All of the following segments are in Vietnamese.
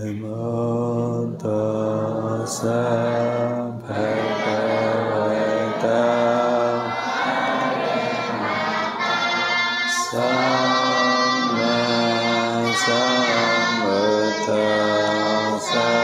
Namo tassa bhagavata samma sambuddhassa.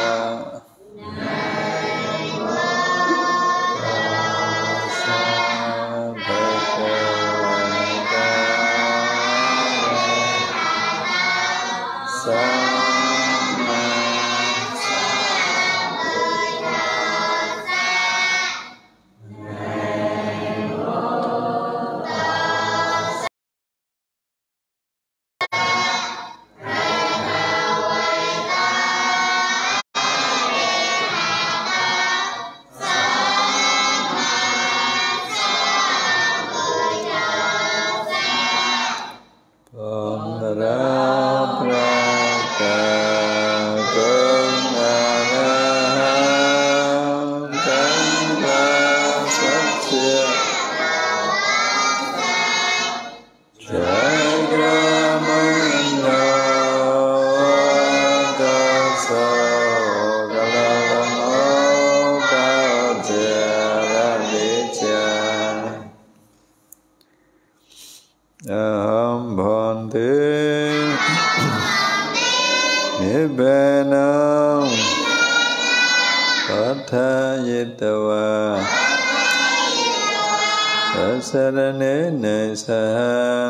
Saranene saha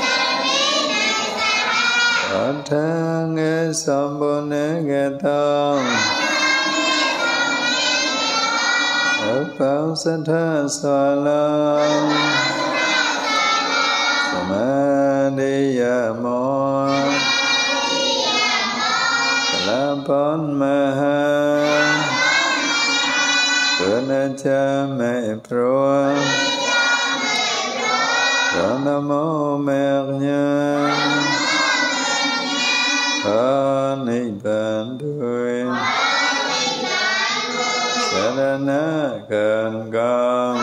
Athange sambone getang Apasatha salam Samadhiyamo Kalapon maha Kunacha me pro Namo mernya Nibbān đuôi Sarana cần con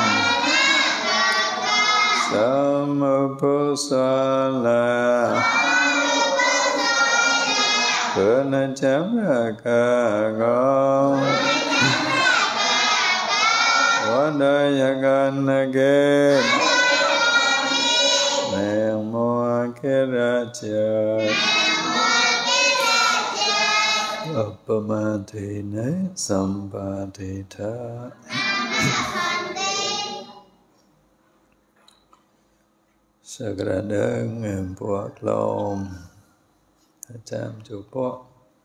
Samupusala Puna chấm ca con Vadayagannake Namo Kiracha Appamadhine Sampadita. Segera ngempuk lom Cham chủ bộ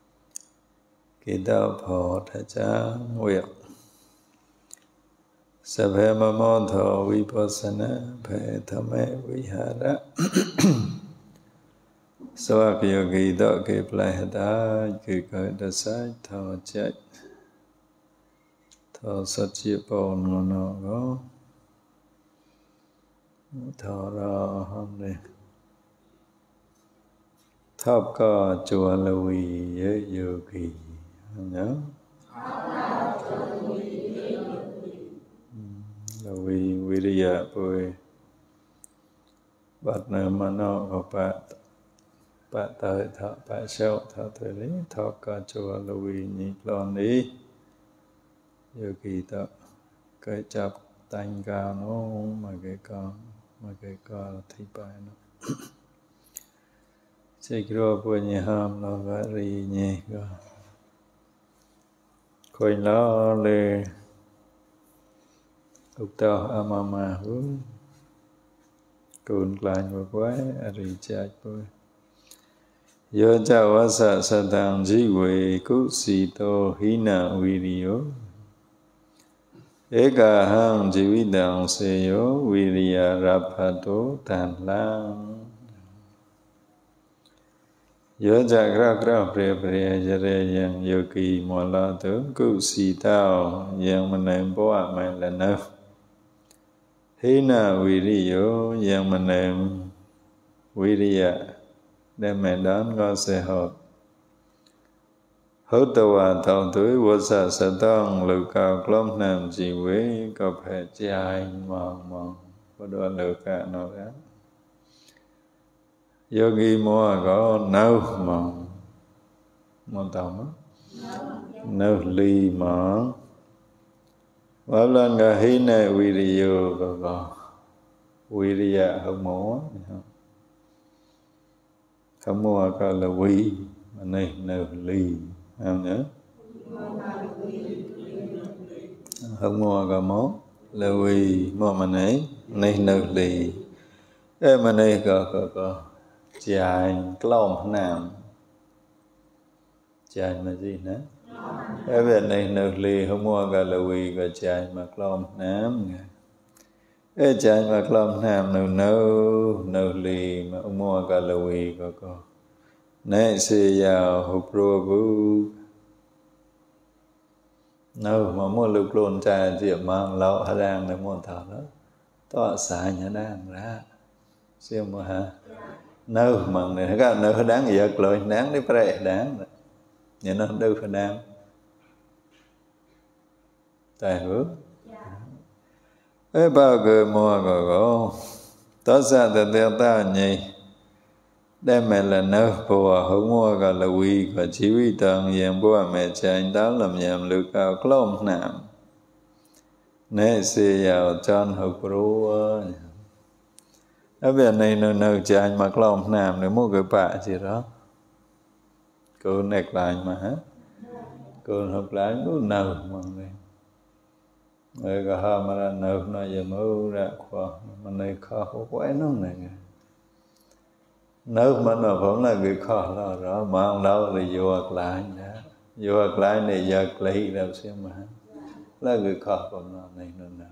Kita phổ thả cham nguyệt Sabhe mamodho vipassana Bhe thame vihara Swa yogi do ke plahada Ke cơ đa sát thọ chạy Thọ sát chia bồ nô nô gó Thọ ra hôm nay Thop có chùa Lưu với yogi nhớ Lưu Viriya bùi Bát nơ mà nó có bát tới thọ bát sâu thọ tới lý thọ có chùa Lưu nhị lon đi yogi đó cái chập tanh cao nó mà cái con thi bài nó Sikro punya ham lo vari nye ko Koin lo le Ukta amama hu Kun klan của quái Ari chạch bôi Yo cha vasa satang jiwe Kusito hina viriyo Eka hang jividang seyo Viriya raphato tan lang Yo cha kra pre jare yang yogi mola tướng cư si tao yang manem boa mai là nơ hina viriyo yang manem viriya đem mẹ đón có sẽ hợp hốt tàu thảo tuổi vô sa sa tông lưu cao klom nam chỉ với có phải chạy mòn có đua lưu cao nó đó yogi mua có nâu mòn một tàu nấu ly mà và lần cả hi này video có video không mua không mua có là vi mà này nấu ly không nhớ không mua có món là vi mà này nấu ly em mà này có chạy clom nam chạy mà gì nữa em về này nấu ly không mua cả là vi có chạy mà clom nam em chạy mà clom nam nấu ly mà không mua cả là vi có nè xì vào hộp rùa vũ nấu mà mua lục lôn trà diệp mang lậu hà đang để mua thảo đó tọa xả nhà đang ra siêu mà ha nấu mà này các nấu đáng giật lỗi đáng đi phải đáng nhà nó đâu phải đáng tài hướng ấy bao người mua có tất ra từ tiêu ta nhỉ đem mẹ là nấu bùa không mua cả là quy và chỉ huy tầng dạng bùa mẹ chạy đó làm nhầm lưu cao clom nạm nè xì vào chân hộp rùa ở bên này nấu chạy mà clom nạm để mua cái bạ gì đó cô nẹt lại mà hả cô học lại cô nấu mà này người cả hai mà nấu nó giờ mới ra khoa mà này khó quá nó này nếu mà nó vẫn là người khó là rõ mà ông đâu thì vượt lại đó vượt lại này giật lý đâu xem mà là người khó còn nó này nó nào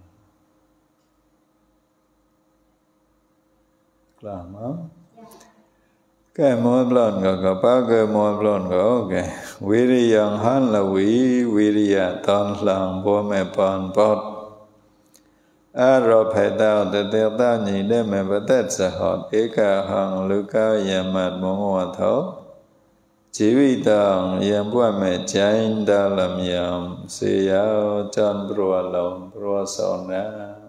là món cái món lần có ba cái món lần có ok Viriyan han là Viriya toàn lòng bố mẹ bọn bọt rồi phải đào từ tiêu ta nhìn đến mẹ bắt tết sẽ hỏi ý cả hàng lưu cao và mặt mong hòa thấu chỉ vì tầng yếm qua mẹ cháy ta làm yếm xì áo chân bùa lòng bùa sòn ra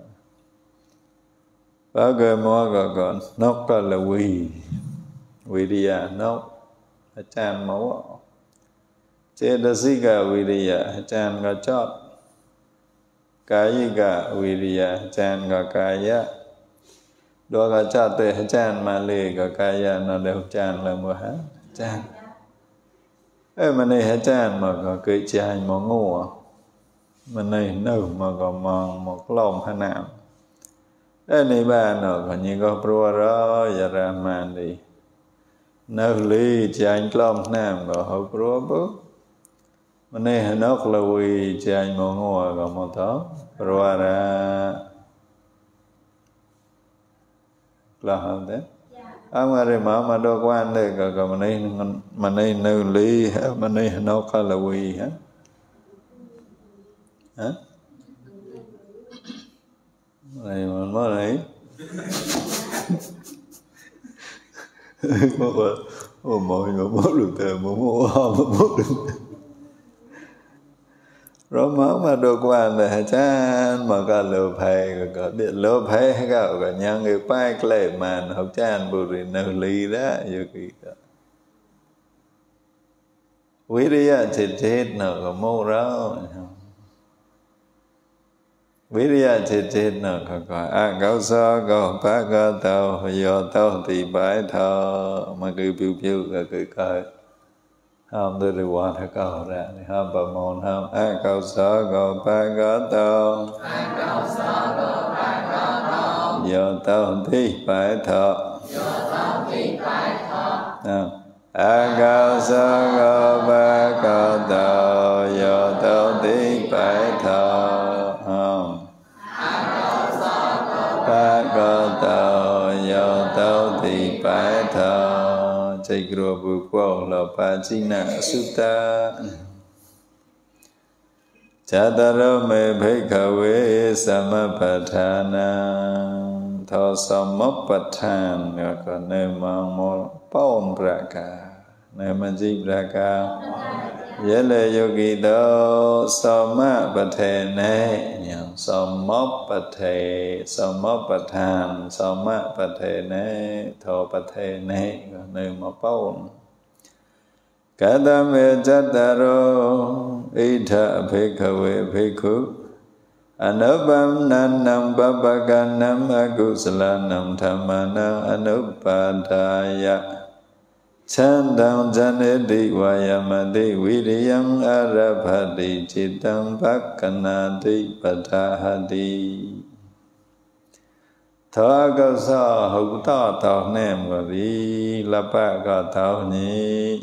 ba cái mô còn nóc cả là vì đi à nóc chan máu chế đó xí cả vì đi à chan cả chót cái cả viriya chan cả kaya đó cả cha tê chan mà lì cả kaya nó đều chan là một hả chan em mà này chan mà có cái chan mà ngu mà này nấu mà có mòn một lồng hà nam em này ba nó có như có pro đó giờ ra màn đi nấu lì chan lồng nam có hộp pro bút mà này nó là vì chan mà ngu có một đó rồi ra là hơn thế mà rồi mà đâu quan đây cả mà này nấu ly mà này nó có là vì hả này mà nói này mọi người mất được tiền mà mất được rồi mà đồ quan là chan mà cả lô phê có điện lô phê cả nhà người phải lệ màn học chan bù rì nâu ly đó như kỳ đó quý đi á chết nào có mô rau quý đi á chết nào có cao so có bác có tàu do tàu thì bãi thọ mà cứ piu cứ coi ham tôi đi qua theo câu ra ham bà môn ham câu sở câu ba có tao giờ tao thi phải thọ câu sở câu ba có tao giờ tao thi phải thọ ba có tao giờ tao thi phải thọ chạy gồm vừa qua là ba chi nạ sutta Chatara me bhikkhave samapatthana Tho samapatthana Có nơi mang mô bông praka Nơi mà chi praka Dễ lệ yogi đô samapatthana Samapatthana Samapatthana Tho patthana Có nơi mà bông Katame Jataro Ita Bhikkhave Bhikkhu Anupam Nanam Babaganam Agusalanam Dhammanam Anupadaya Chandam Janedi Vayamadi Viriyam Arabhadi Citam Bhakkanadi Padahadi Thọ cơ so hữu to tàu nem và đi lapa có tàu nhị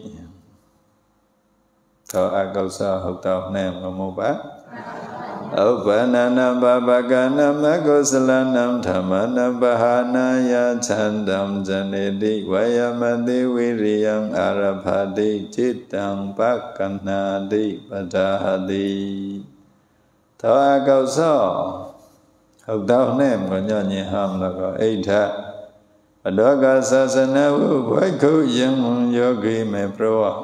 thọ cơ so hữu tàu nem và mô bát Upanana Babaganam Agusalanam Dhammanam Bahanaya Chandam Janedi Vayamadi Viriyam Arabhadi Citam Bhakkanadi Padahadi Thọ cơ so hữu tàu nem có nhỏ nhẹ hàm là có ấy thạ và đó cả sa sa na vu với khu dân yogi me pro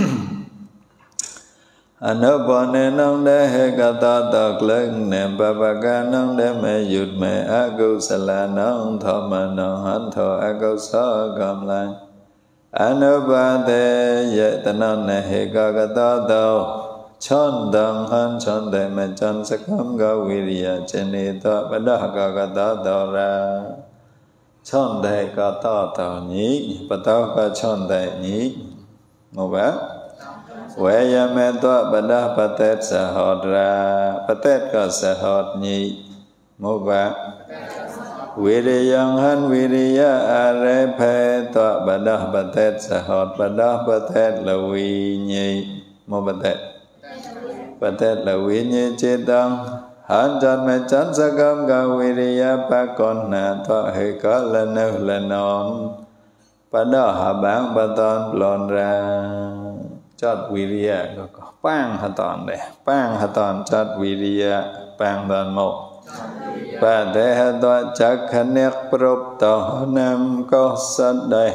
anupane nong de he kata tak leng nem babaka nong de me yut me agusala nong thoma nong han tho agusa gam lang anupate yetana ne he kata tao chon dang han chon de me chon sakam ga viriya chene ta pada ka ta ta ra chon de ka ta ta ni pada ka chon de ni ngô bá ve ya me ta pada patet sa hot ra patet ka sa hot ni ngô bá viriyang han viriya are phe ta pada patet sa hot pada patet la vi ni ngô patet Patet là vi nhi chế tăng Hán chân mẹ chán sa cam ga viriya pa con nà thọ hệ có lên nâu lên non pa đó hạ bán pa ton lon ra chót viriya có pang hạ ton đây pang hạ ton chót viriya pang ton một pa thế hạ toa chắc khăn nét prop tỏ nam có sát đây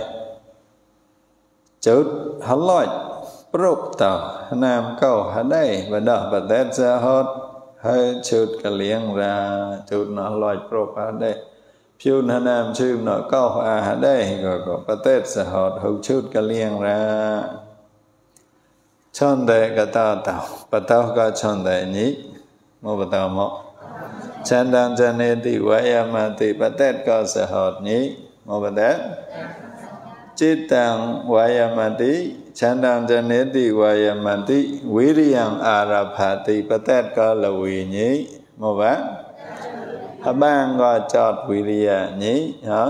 chút hạ lội prop tàu nam câu hà đây và đó và tết ra hết hơi chút cả liêng ra chút nó lòi prop hà đây phiêu hà nam chư nó câu hà đây rồi có và tết ra hết hữu chút cả liêng ra chọn đề cả tàu và tàu có chọn đề nhí một và tàu một chân đang chân nên thì vậy mà thì và tết có ra hết nhí một và tết Cittang Vayamati Chandam Janeti Vayamati Viriyam Arabhati Patet có là quỳ nhí một bác Hà bang có chọt Viriya nhí hả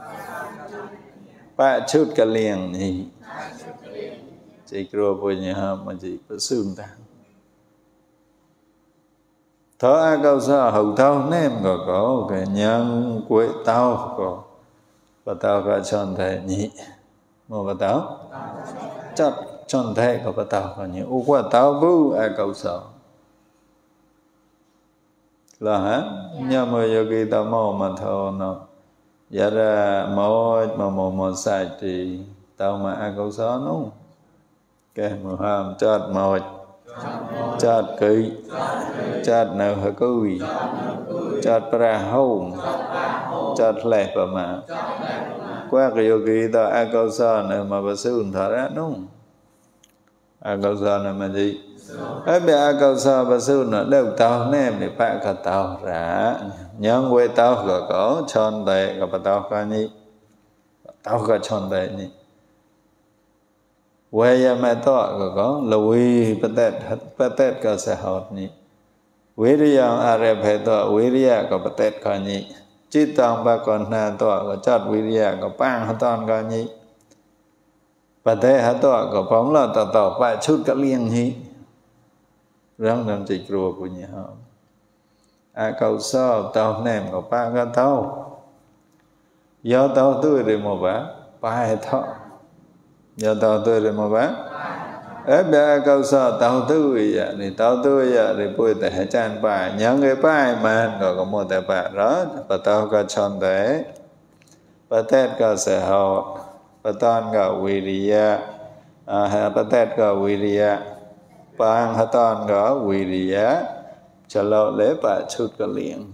ba chút cả liền nhí chị kêu bồi nhí hả mà chị có xương ta thọ a câu sa hậu tao nem có cái nhân quệ tao có và tao có chọn thể nhí một bà tao chắc chọn thể của bà tao có những u qua tao bu a câu sợ là hả nhớ mà yogi tao mò mà thọ nó giờ ra một sai thì tao mà a câu sợ nó cái mà ham chặt một chặt kỹ chặt nào hơi cùi chặt pra hông chặt lẹ bà mà qua cái yogi ta a câu sa này mà bà sư thọ ra đúng a câu sa này mà gì ấy bây a câu sa bà sư nó đều tao nem để bạn cả tao ra nhớ quê tao có chọn đề có bà tao có nhỉ tao có chọn đề nhỉ quê ya mẹ tao có lùi patet có sẽ hot nhỉ Viriyam arabhe tao viriya có patet có nhỉ Cittang ba con na tọa có chót viriya có pang hạ ton có nhí và thế hạ tọa có phóng là tọa ba chút cả liêng nhí răng làm chỉ rùa của nhí họ a câu so tao nèm có ba cái tao do tao tươi để một bá ba thọ do tao tươi để một bá ấy bé câu so tao tươi vậy thì tao tươi vậy thì bôi tại chan bà nhớ người bài mà có một tại bà đó và tao có chọn thế và tết có sẽ họ và ton có viriya và tết có viriya bang ha ton có viriya cho lo lễ bà chút có liền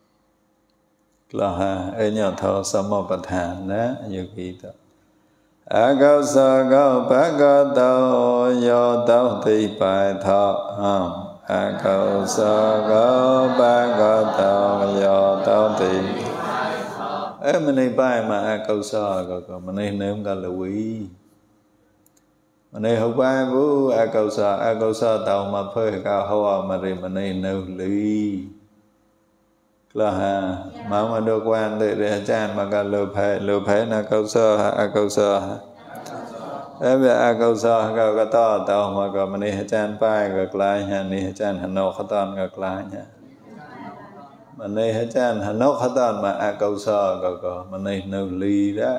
là ha ấy nhỏ thọ sa mô bát hàn đó yogi đó a câu sa câu bát câu tao do tao thì bài thọ a câu sa câu bát câu tao do tao thì mình đi bài mà a câu sa còn mình đi nếu không có lưu ý mình đi học bài vũ a câu sa tao mà phơi cao hoa mà đi mình đi nêu lý là ha mà được quan để chan mà cả lưu phê na câu sa a câu sa bây a câu sa câu to tao mà cả mình đi chan bài ngược lại nha đi chan hành nô khát toàn ngược lại nha mình đi chan hành nô khát toàn mà a câu sa câu mình đi nêu lý đó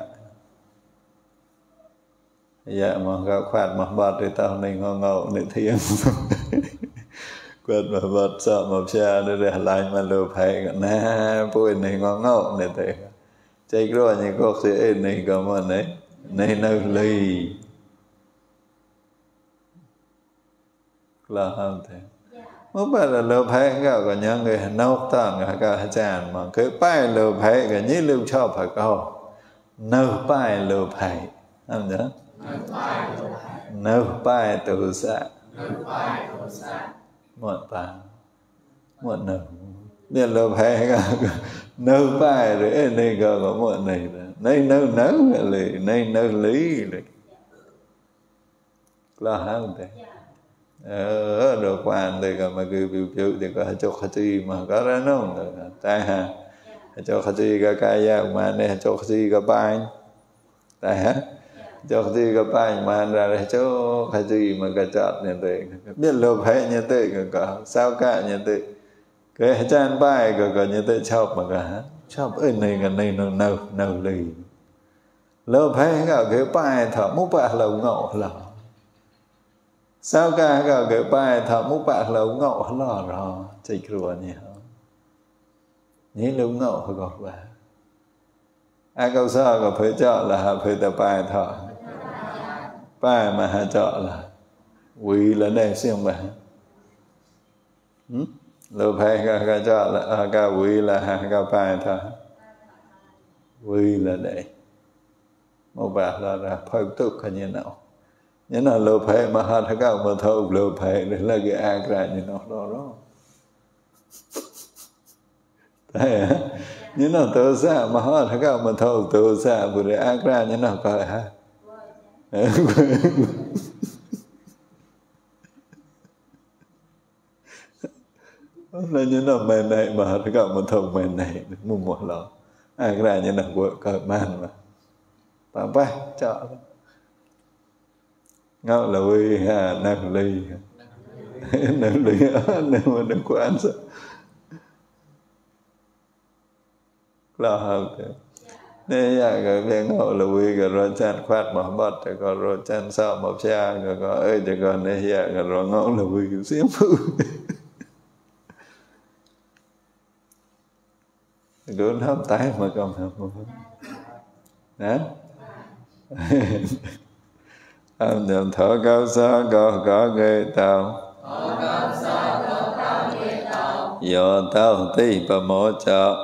dạ mà gặp khoát mà bật thì tao này ngộ để thiêng quên mà bật sợ mà xa để lại mà lừa phải na bôi này ngộ để thế chạy rồi như có sẽ này có mà này nơi ly là không thế mới bắt là lừa phải cả có những người nấu toàn cả chàng mà cái bài lừa phải cái như lưu cho phải câu nấu bài lừa phải không nhớ nấu bài từ xa một nấu nên lừa phải cả nấu bài rồi này có một này nấu nấu lý là không thế được quan thì còn mà cứ biểu thì có cho khách mà có ra nó tai ha cho khách cái mà này cho khách cái bài tai ha cho khách cái bài mà ra cho khách mà cái chợ như thế biết lừa phải như thế cả sao cả như thế cái chan bài có như thế chọc mà cả chọc này cái này nâu lì lừa phải cả cái bài thở múc bạc lầu ngộ là sao cả cái bài thọ múc bạc lấu ngộ lò rò chạy rùa nhiều nhí lấu ngộ phải gọi bà ai câu sao có phải chọn là phải tập bài thọ bài mà hà chọn là quý là đây xem bà lô phải cả chọn là cả quý là hà cả bài thọ quý là đây một bạc là phải tục như nào nhớ là lô phê mà hết các mà thâu lô phê để là cái ác ra như nó đó thế nhớ là tôi xa mà hết các mà thâu tôi xa vừa để ác ra như nó coi ha là như nó mền này mà hết các mà thâu mền này mua một lọ ác ra như nó vừa coi man mà ba chọn ngao là uy ha năng ly năng ly nếu mà đừng có ăn sao lo hơn thế nên là cái việc ngao là uy cái rồi chan khoát mà bật cái rồi chan sao mà xa cái ơi cái còn này giờ cái rồi ngao là uy cái xiêm phụ cứ hấp tay mà còn hấp một hả âm nhầm thở cao xa có ghê tao do tao tí bà mô chọ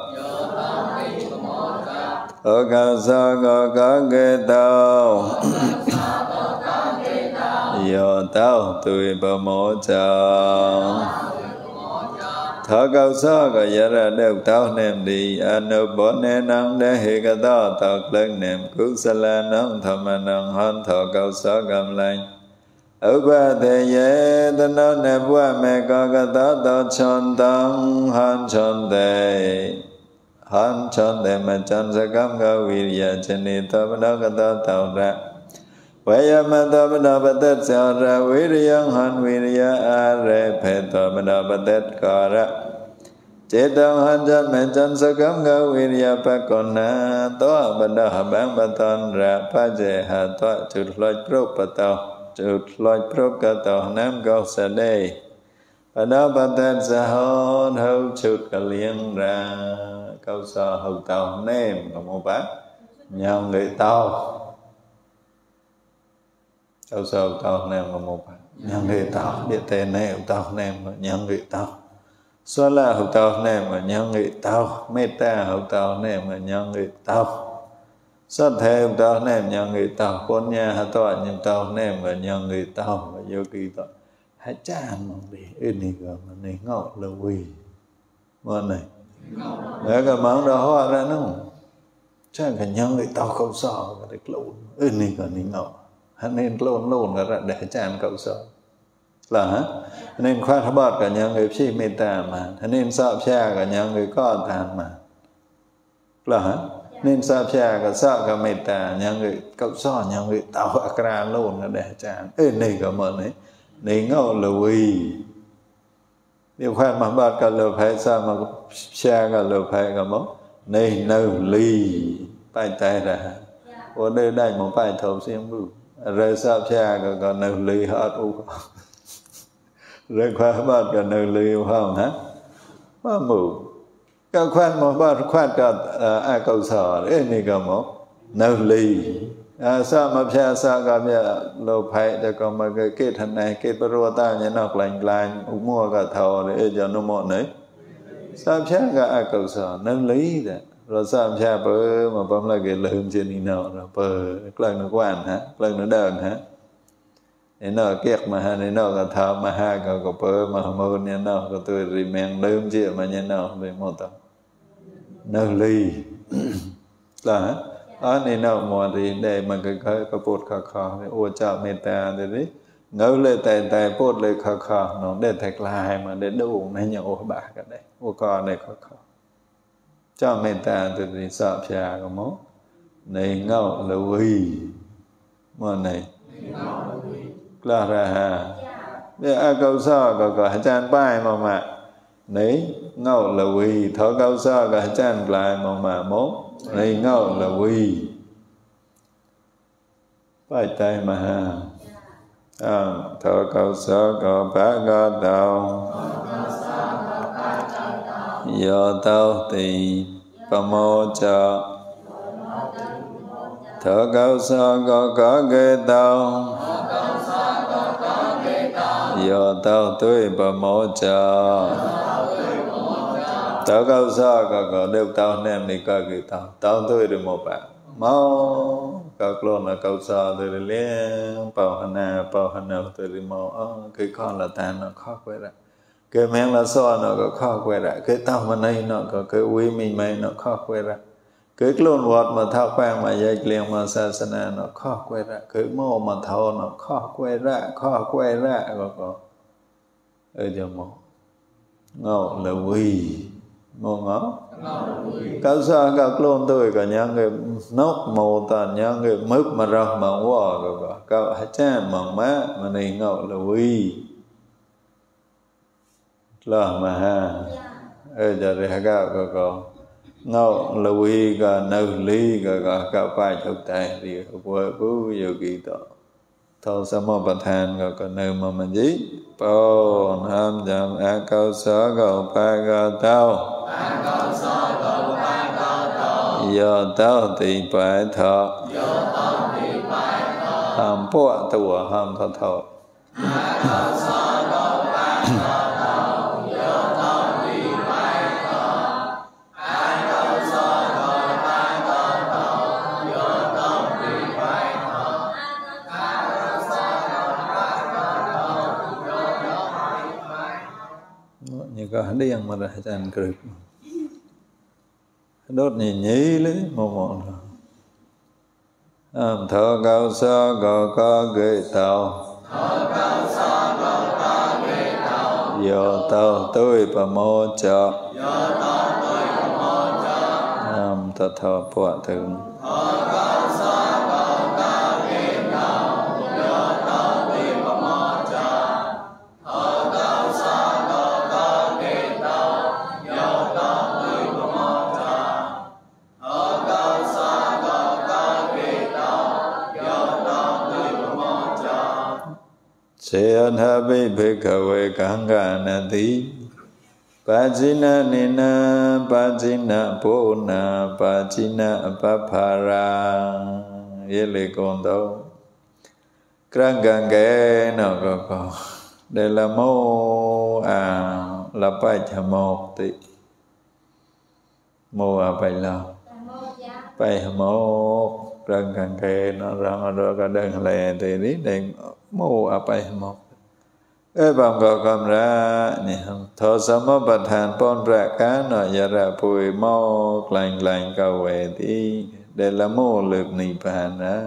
thở cao xa có ghê tao do tao tùy bà mô chọ thở cao xa có giá ra đều tao nèm đi anu bó nê năng đế hi ca tao tật lên nèm cứu xa la nông thầm mà nông hôn thở cao xa cầm lành ở ba thế giới tân đó nèm qua mẹ có ca tao chọn tăng hôn chọn tề mà chọn sa cam ca vi ya chân đi tao bắt đầu ca tao ra vậy mà tao bắt đầu bắt tết sao ra vi yang hôn vi ya a re phe tao bắt đầu bắt tết có ra chế tăng hôn chân mẹ chân sa cam ca vi ya pa con na to bắt đầu bán bắt ton ra pa je ha to chụt loi pro pa tao chụt loi pro ca tao nam cao sa đây bắt đầu bắt tết sa hôn hậu chụt cả liền ra câu sa hậu tao nêm có một bát nhau người tao câu sa hậu tao nêm có một bát nhau người tao địa tên này hậu tao nêm nhau người tao xóa la hậu tao nêm mà nhau người tao meta hậu tao nêm mà nhau người tao sát thêm tao nem nhà người tao con nhà hạt tọa nhưng tao nem và nhà người tao và vô kỳ tao hãy chạm mong đi ini ga mà này ngọ là quỳ mà này để cái món đó hoa ra nó chắc cả nhà người tao không sao cái được lộn ini ga này ngọ hắn nên lộn cái ra để chạm cậu sao là nên khoa tháp bọt cả nhà người phi mê tà mà nên sợ cha cả nhà người con tàn mà là nên sa pia cả sa cả mê tà nhà người cậu so nhà người tạo akra luôn là để chán này cả mờ này ngầu là quỳ điều khoan mà bát cả lợp hay sa mà pia cả lợp hay cả mốc này nâu ly bài tay ra ở đây đây một bài thầu xem bự rồi sa pia cả nâu ly hết u rồi khoan bát cả nâu ly không hả mà mù các khoan mà ba khoan cả cầu sở đấy này cả một nâu lì sao mà phe sao cả nhà lô phải cho con mà cái kết thành này kết baro ta nhà nọc lành mua cả thầu để cho nó mọn đấy sao phe cả cầu sở nâu lý đấy rồi sao phe bơ mà bấm là cái lơm trên đi nào rồi bơ lần nó quan hả lần nó đờn hả nên nó kiệt mà ha nên nó cả thao mà ha cả bơ mà môn nhà nó cả tôi rì men lơm chuyện mà nhà nó về một tầm nâu ly là nên nào mùa thì để mà cái bột khờ thì ô chợ mê ta thì đấy ngấu lên tay bột lên khờ nó để thạch lại mà để đủ này nhiều ô bạc cả đấy ô con này khờ cho mê ta thì sợ phà có mốt này ngâu là quỳ mà này là ra hà để câu sao có chan bài mà này ngâu là quỳ thở cao sao cả chan lại mà mốt này ngâu là quỳ bài tay mà ha thở cao sao có bác có đau do tao tỳ pa mô cha thở cao sao có ghê tao do tao tuổi pa mô cha tao cao sao có đều tao nem đi coi cái tao tôi được một bạn mau các luôn là cao sao tôi đi lên bảo hana tôi đi mau cái con là ta nó khó quay lại cái men là so nó có khó quay lại cái tao mà này nó có cái uy mình mày nó khó quay lại cái luôn vọt mà thao khoang mà dây liền mà sa sana nó khó quay lại cái mô mà thao nó khó quay lại có cho một ngộ là uy mô ngó cao sao các luôn tôi cả nhà người nóc màu tàn nhà người mức mà ra mà qua rồi cao hết cha mà này ngộ là uy là mà ha giờ đây cao có ngộ là uy cả nâu lý cả cao phải thực tại thì vừa giờ kỳ đó thâu sa mô bát than có nâu mà mình gì bao ham jam a cao sở cầu ba ga tao do tao tỳ bài thọ ham bộ tùa ham thọ có hắn đi ăn mà ra chân cực đốt nhìn nhí lấy một thở cao sa có ghê tao do tao tôi pa mô cha ta thọ bộ thường Sean habi bhikkhave kanganati Pajina nina pajina pona pajina papara Yele kondo Krangange nó có đây là mô là bài chả một tí mô bài lao bay một rừng càng kề nó rong rồi cả đơn lệ thì lý định mô à bay một ê bằng gò cầm ra thọ sám bát hàn pon ra cá nọ ya ra bùi mau lành lành cầu về đi để là mô lượp nị bàn ra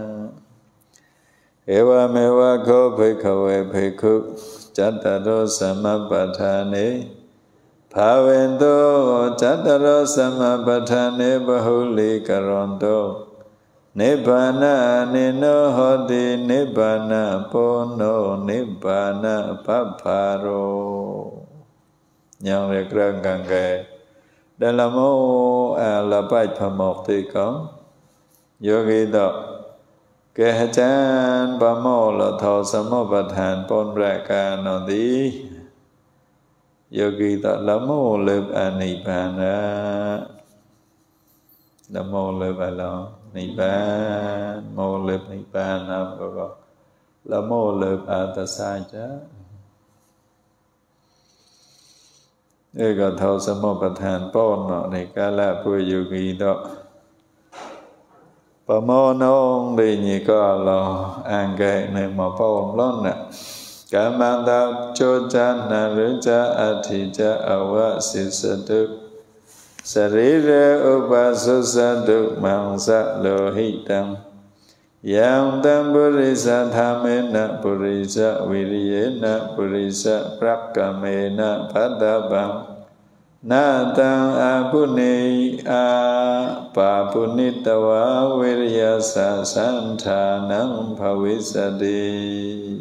ewa mewa ko bhikkhave bhikkhu cattaro samapatthane bhavento cattaro samapatthane bahuli karanto nibbana nino hoti nibbana pono nibbana papharo nhân việc răng càng kề đây là mô là bạch phẩm một thì có yogi đạo kê chan ba mô là thọ sammo bát hàn pon ra ca nó đi yogi đạo là mô lợp nibbana là mô lợp lo nibbana mô lợp nibbana có là mô lợp atasai cha đây là thọ sammo bát hàn pon nó này ca là bùi yogi đạo bà mô nông đi nhị có lò an kệ này mà phong lón nè cả mang đạo chô cha nà rứ cha a thị cha a wa si sa tu sa ri re upa su sa tu mang sa lo hi tăng yang tam purisa thame na purisa viriye na purisa prakkame na bhaddabang na tang apuni apapunitawa viryasa santhanam bhavisati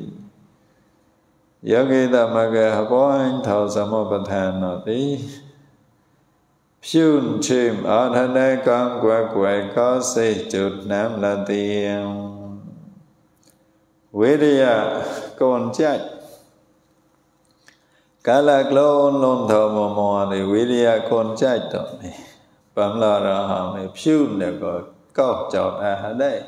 yogi tamaga hapoin thọ sammo bát hàn nọ tí phun chim ở thân đây con quậy có xây chuột nam là tiền virya con chạy cả lạc lôn lôn thọ mò mò thì virya con chạy đó này bấm lo ra họ này phun để gọi câu chọt ở đây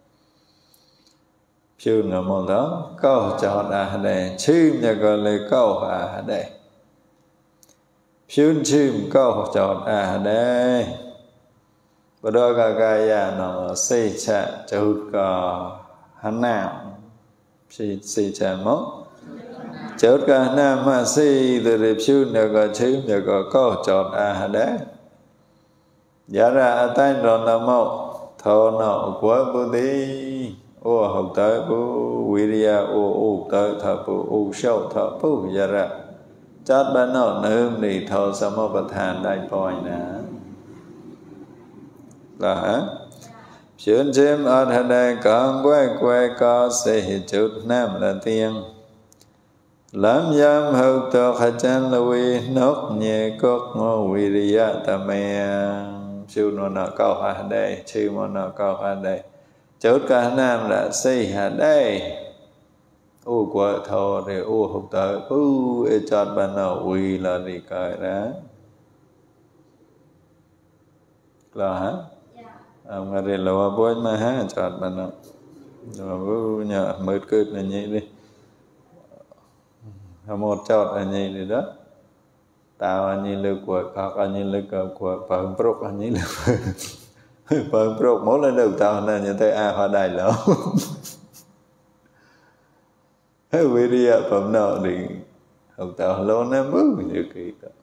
phun là một đó câu chọt ở đây chim để gọi là câu ở đây phun chim câu chọt ở đây và đôi cả gaya nó xây chạ chụt cò hắn nào xây chạ mốt chốt cả nam mà si từ điệp xương được gọi chim được gọi câu chọt à đấy giả ra tay rồi là một thọ nọ của bồ đi ô học tới bồ virya ô tới thọ bồ ô sâu thọ bồ giả ra chót ban nọ nương đi thọ sammo bát hàn đại bòi nè là hả chuyến chim ở thân đây con quay có xây chút nam là tiên làm giam hậu tộc hạt chân lui nốt nhẹ cốt ngô virya tame siêu nó câu ở đây siêu nó câu ở đây chốt cả nam là xây ở đây u của thọ thì u hậu tộc u chót ban nào uy là đi cởi đó là hả mà để lo bôi mà hả chót ban nào rồi nhờ mượt cướp này nhỉ đi một chót anh nhỉ đi đó tao anh nhỉ lực của các anh nhỉ lực của phần prok anh nhỉ lực phần prok mỗi lần đầu tao là như thế a hoa đại lắm virya phẩm nào thì học tao lâu năm bước như kỳ đó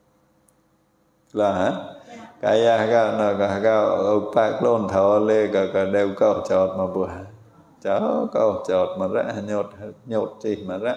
là hả cái ga nó ga bác lôn thọ lê cả đều câu chọt mà bữa cháu câu chọt mà ra nhột gì mà ra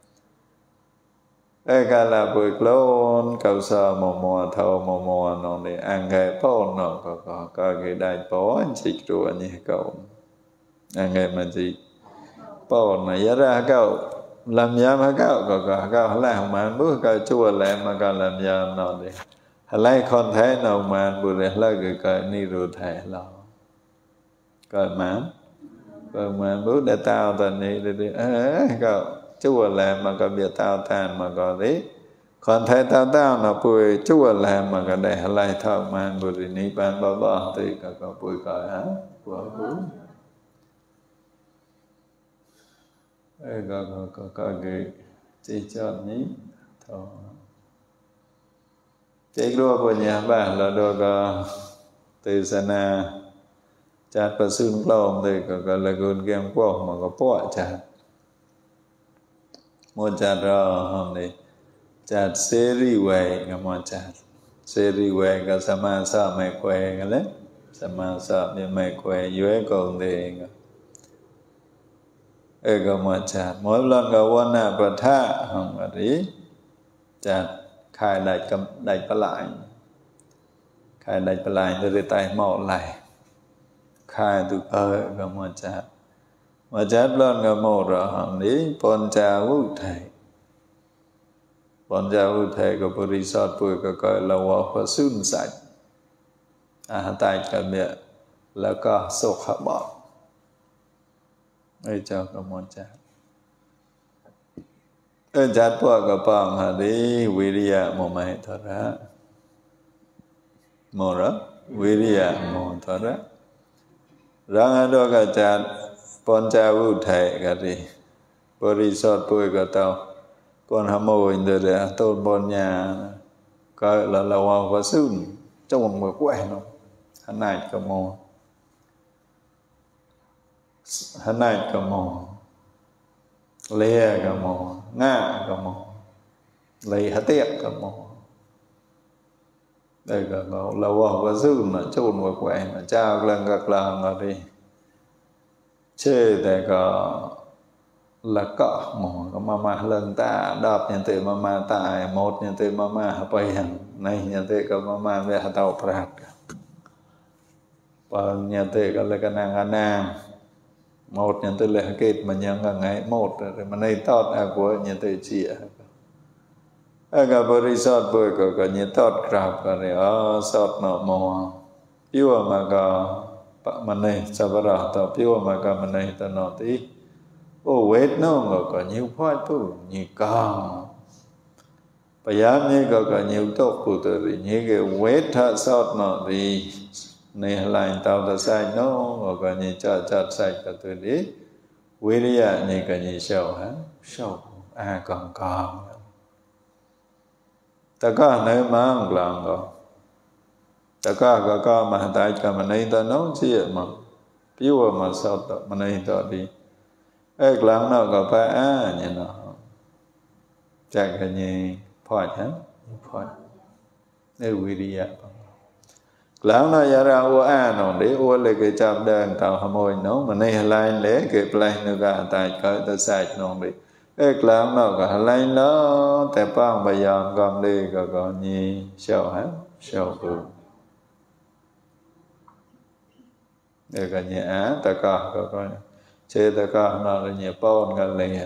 cái là buổi lôn cầu sờ mò thọ mò nó để ăn cái po nó có cái đại po anh chị rồi như cậu ăn cái mà gì po này giá ra cậu làm giam hả cậu có làm mà bước cậu chua lại mà cậu làm giam nó đi lấy con thế nào mà bữa nay lấy cái ni rồi thề lo coi mà bước để tao tần ni đi cậu chua làm mà cậu biết tao tàn mà cậu đấy còn thấy tao nó bùi chua làm mà cậu để lấy thao mà bữa ni ban bao thì cậu bùi coi hả bùi có cái chỉ cho nhí thôi chỉ đua của nhà bạn là đua có từ sana chặt và xương lông thì có là gôn kem quẩu mà có bỏ chặt một chặt rồi hôm nay chặt seri way cái một chặt seri way cái sama sa mai quay cái đấy sama sa đi mai quay dưới con thì cái một chặt mỗi lần cáiวันน่ะประทะkhông có gì chặt khai đại pa lại khai đại pa lại rồi tay mỏ lại khai từ cái một chặt lần cái một rồi hôm nay pon cha vũ thầy pon cha vũ thầy cái body sọt bụi cái là hoa xuân sạch tay cái miệng là có sốt hấp bọt ấy cho cái một chặt chặt bọt cái bong hà đi viriya một mai thôi đó một đó viriya một thôi đó rằng đó cái chặt pon cha vũ thầy cái đi body sọt bụi cái tao con hàm mồi rồi để tôn bon nhà coi là hoa xuân trong một quẻ nó hắn này có mồ hắn này có mồ lê có mồ ngã có mồ lấy hạt tiệc có mồ đây là hoa xuân mà trong một quẻ mà trao lần gật lần rồi đi chê để có là có mồ có mama lần ta đọc nhận từ mama tại một nhận từ mama bay hàng này nhận từ có mama về hạt tàu prat và nhận từ có là cái nàng một nhận từ là kết mà nhận ngày một rồi mà này tốt của nhận từ chị cái body sọt bơi có nhận tốt grab cái này sọt nọ mồ yêu mà có mà này sao bây giờ tập yêu mà có mà này tao nọ tí wait nó có nhiều phái tu nhiều con bây giờ như có nhiều tốt của tôi như cái wait thợ sọt nó thì này lại tao ta sai nó có nhiều chặt sai cả tôi đi viriya như cái nhiều sầu còn ta có nơi mà không làm rồi ta có mà tại cả mà này ta nói chuyện mà yêu mà sao mà này ta đi cái lần nào có phải như nó chắc là như phật hả phật đây viriya lần nào giờ ra nó để lấy cái chạm đèn tàu hàm mồi nó mà này lại lấy cái plei nó cả tại cái ta sạch nó đi cái lần nào có lại nó tại bằng bây giờ còn đi có như sầu hả sầu bự để cái như ta có chế ta có nó là nhiều pon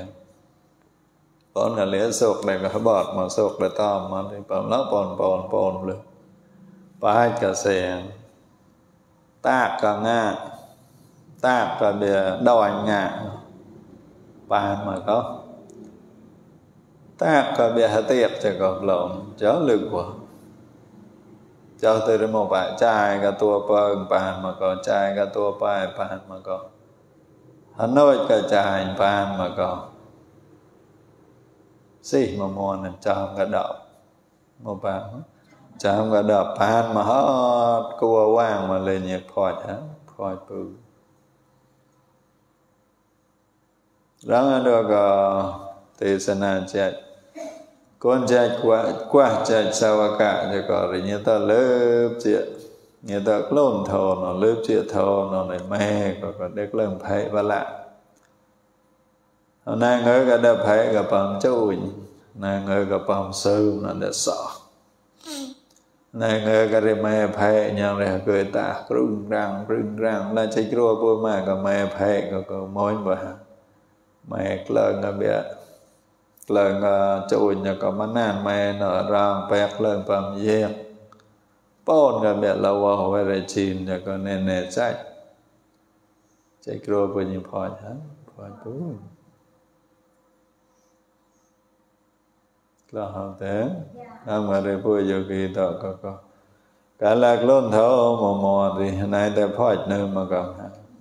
cái lìa sốt này cái bọt mà sốt là to mà thì nó pon luôn ba cái xe ta cả ngã ta cả bìa đòi ngã ba mà có ta cả bìa hạt tiệp cho còn lộn chớ lưng của cho từ một bạn trai cả tua bờn bàn mà có trai cả tua bài bàn mà có Hà Nội cả trai bàn mà có xí mà mòn là cho cả đậu một bạn chạm cả đập bàn mà hết cua quang mà lên nhiệt phòi hả phòi bự răng được tê sana chạy con chạy qua chạy sao cả thì có rồi như ta lớp chuyện như ta lôn thầu nó lớp chuyện thầu nó lại mê có được lần phải và lạ hôm nay ngơi cả đập phải cả bằng châu nay ngơi cả bằng sâu nó đã sợ này người cái mẹ phải nhau này cười ta rung răng là chỉ kêu bố mà có mẹ phải có môi mà mẹ lần ở bia lần chui nhà có món ăn mẹ nở răng bẹt lần bằng giang pon cái bia lâu vào về để chín nhà có nên nè chạy chỉ kêu bố như phơi hả phơi bố là hậu thế không mà để bố giờ kỳ đó có cả lạc luôn thấu mò thì nay ta phơi nơi mà còn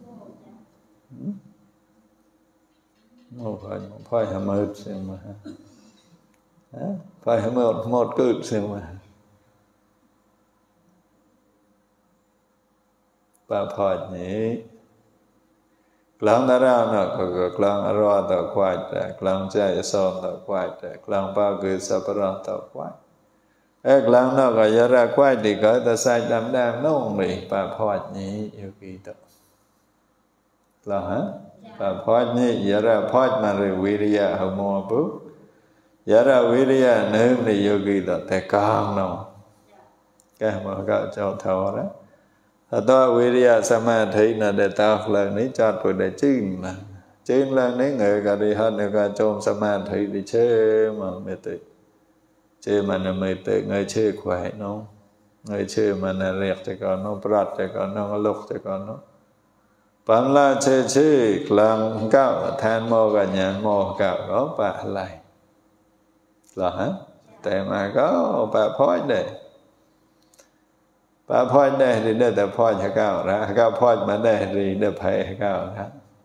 phơi hàm mượt xem mà phơi hàm một cự xem mà bà phật nhỉ Klang nara na ka klang arwa ta kwai ta klang cha son ta kwai ta klang ba ge sapara ta kwai klang na ka yara kwai thì ka ta sai đam đam nong ni bà phật nhỉ yêu kỳ ta là hả bà phật nhỉ yara phật mà rồi viriya homo bu yara viriya nêm ni yêu kỳ ta te kang no cái mà ka cho thọ đó ta viriya samadhi na để ta lần ní cho tôi để chín lần ní người cả đi hết người cả trong samadhi đi chơi mà mê tị chơi mà nó mê tị người chơi khỏe nó người chơi mà nó riết cho con nó brat cho con nó lục cho con nó bằng là chơi lần cao than mô cả nhà mô cả đó bà lại là hả tại mà có bà phối đây bà phơi đây thì đểแต่phơi cho cao ra cao phơi mà đây thì để phải cao ra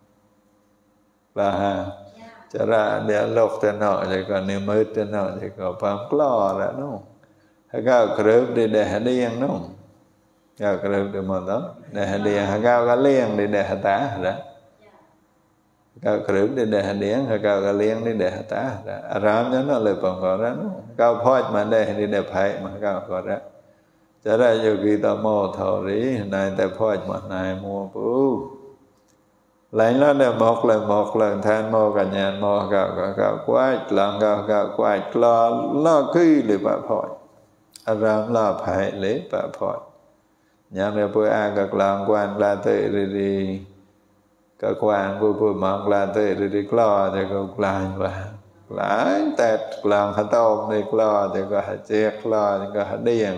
và cho ra để lục thế nọ thì còn nếu mới thế nọ thì có bằng lo ra nó cao kêu để điên nó cao kêu để mà đó để điên cao cái liên để tá ra cao kêu để điên cao cái liên để tá ra ram cho nó lại bằng gọi ra nó cao phơi mà đây thì để phải mà cao gọi ra chả ra yogi ta mô thọ rí này ta phơi mà này mua bú lấy nó để một lần than mô cả nhà mô cả quái lần cả quái lo khi để bà phơi aram lo phải lấy bà phơi nhà này bữa ăn các lần quan la tệ đi các quan bữa mong la tệ đi lo thì các lần và lại tẹt lần hạt tôm đi lo thì có hạt chẹt lo thì có hạt điên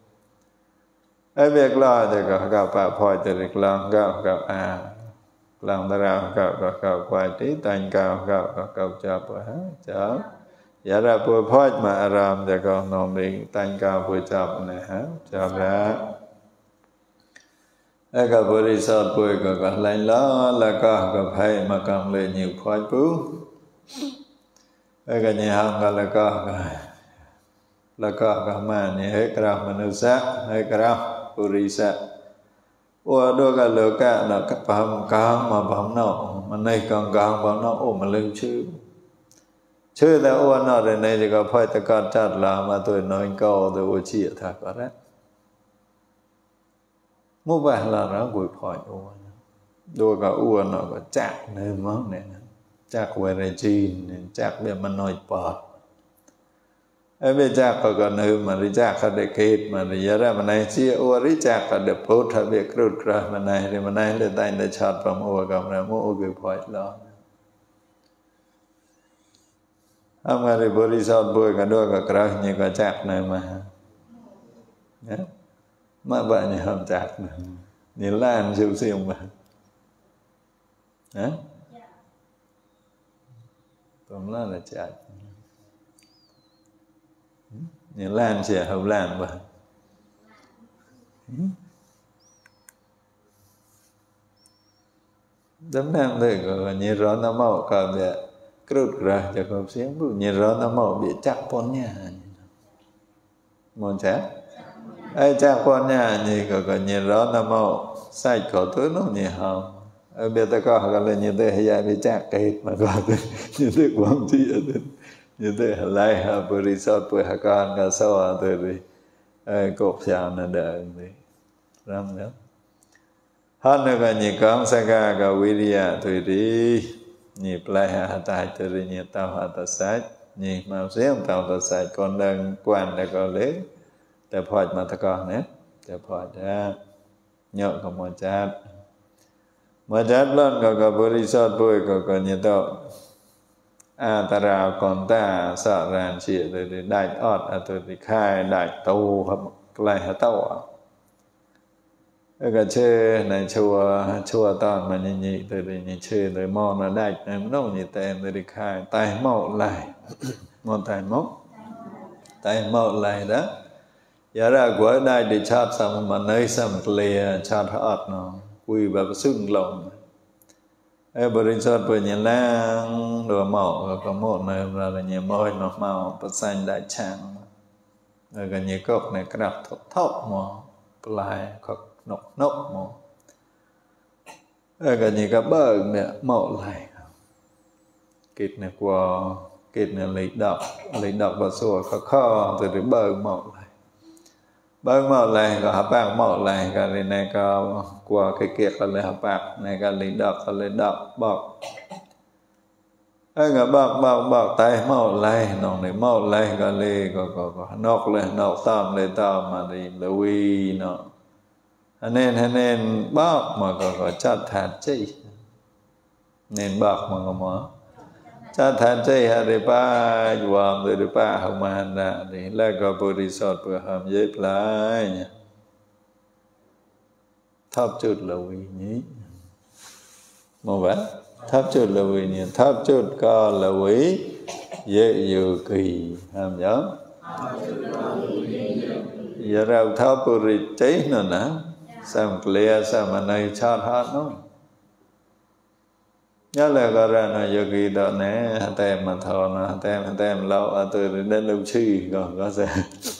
việc lo thì có bà phơi thì việc lo có lòng ta ra có quay tí thành có cho bà chớ giả ra bữa phơi mà aram thì có nôm đi thành cao bữa chập này hả cho ra có bữa đi sọt bữa có lạnh lo là có phải mà còn lên nhiều phơi bú có nhà hàng là có mà như hết ra manusia hết ra Purisa đôi cái lửa cả là các bám càng mà bám nọ mà này càng bám nọ mà lưu chứ ta nó đến đây thì có phải ta còn chặt là mà tôi nói câu tôi chỉ thật có đấy mua vài là nó quỳ khỏi đôi cái nó có chặt nên món này chặt về đây chi chặt để mà nói bọt bây giờ có nơi mà đi chặt có để kết mà đi ra mà này chia đi chặt có để phốt hay việc rút ra mà này để tay để chặt vào mua cầm ra mua cái phải lo mà đi bơi đi sọt bơi cả đôi cả cày như cả chặt này mà vậy như không chặt này như lan siêu mà tóm là chặt như lan sẽ hợp lan mà đấm nam thì có như rõ nó màu cả bị cướp ra cho có xiên như rõ nó màu bị chắc con nhà muốn chắc ai chắc con nhà như có như rõ nó màu sai khẩu thứ nó như hồng bây giờ có gọi là như thế hay bị chắc cây mà có như thế quăng chi ở đây như thế lại ha bơi sọt bơi hạ con cả sau rồi đi cột xào nó đợi đi ram nữa hết nữa cái gì con sẽ cả cái viriya thôi đi nhị plei hạ tài thôi đi nhị tao hạ tài sát nhị màu xém tao tài sát con đang quan để có lấy để phơi mà ta con nữa để phơi ra nhớ có một chát lên có bơi sọt bơi có nhị tao ta ra còn ta sợ ràng chỉ để đại tôi thì khai đại tàu hợp lại hả tàu cái chơi này chùa toàn mà nhị tôi thì nhị chơi rồi mò nó đại em nó nhị tên tôi thì khai tay mò lại mò tay mò lại đó giờ ra của đại thì chát xong mà nơi xong lìa chát hết nó quy vào xương lòng bơi sọt bơi nhà lang đồ màu có một nơi là nhà môi nó màu bớt xanh đại tràng rồi cái nhà cốc này cái đập thốc mà lại có nốc mà cái gì cả bờ nè mạo lại kịt nè qua kịt nè lấy đọc và sủa khó từ bờ mạo lại bờ mạo lại có hấp bạc mạo lại cái này có qua cái kiệt là lấy hấp bạc này cái lấy đọc bọc cái bọc tay mạo lại nòng này mạo lại cái lấy có nọc tạm mà đi lưu ý nó nên bọc mà có chặt thạt chi nên bọc mà có chặt thạt chi hari pa juam từ pa hamanda đi lại có bodhisat bữa ham dễ lại thấp chút lưu ý nhỉ một vậy thấp chút lưu ý nhỉ thấp chút có lưu ý dễ dự kỳ ham nhớ giờ đâu thấp buri cháy nữa nè sao clear sao mà này chát hết nó nhớ là gọi ra là giờ kỳ đó nè tem mà thọ nó tem lâu ở từ đến lâu chi còn có sẽ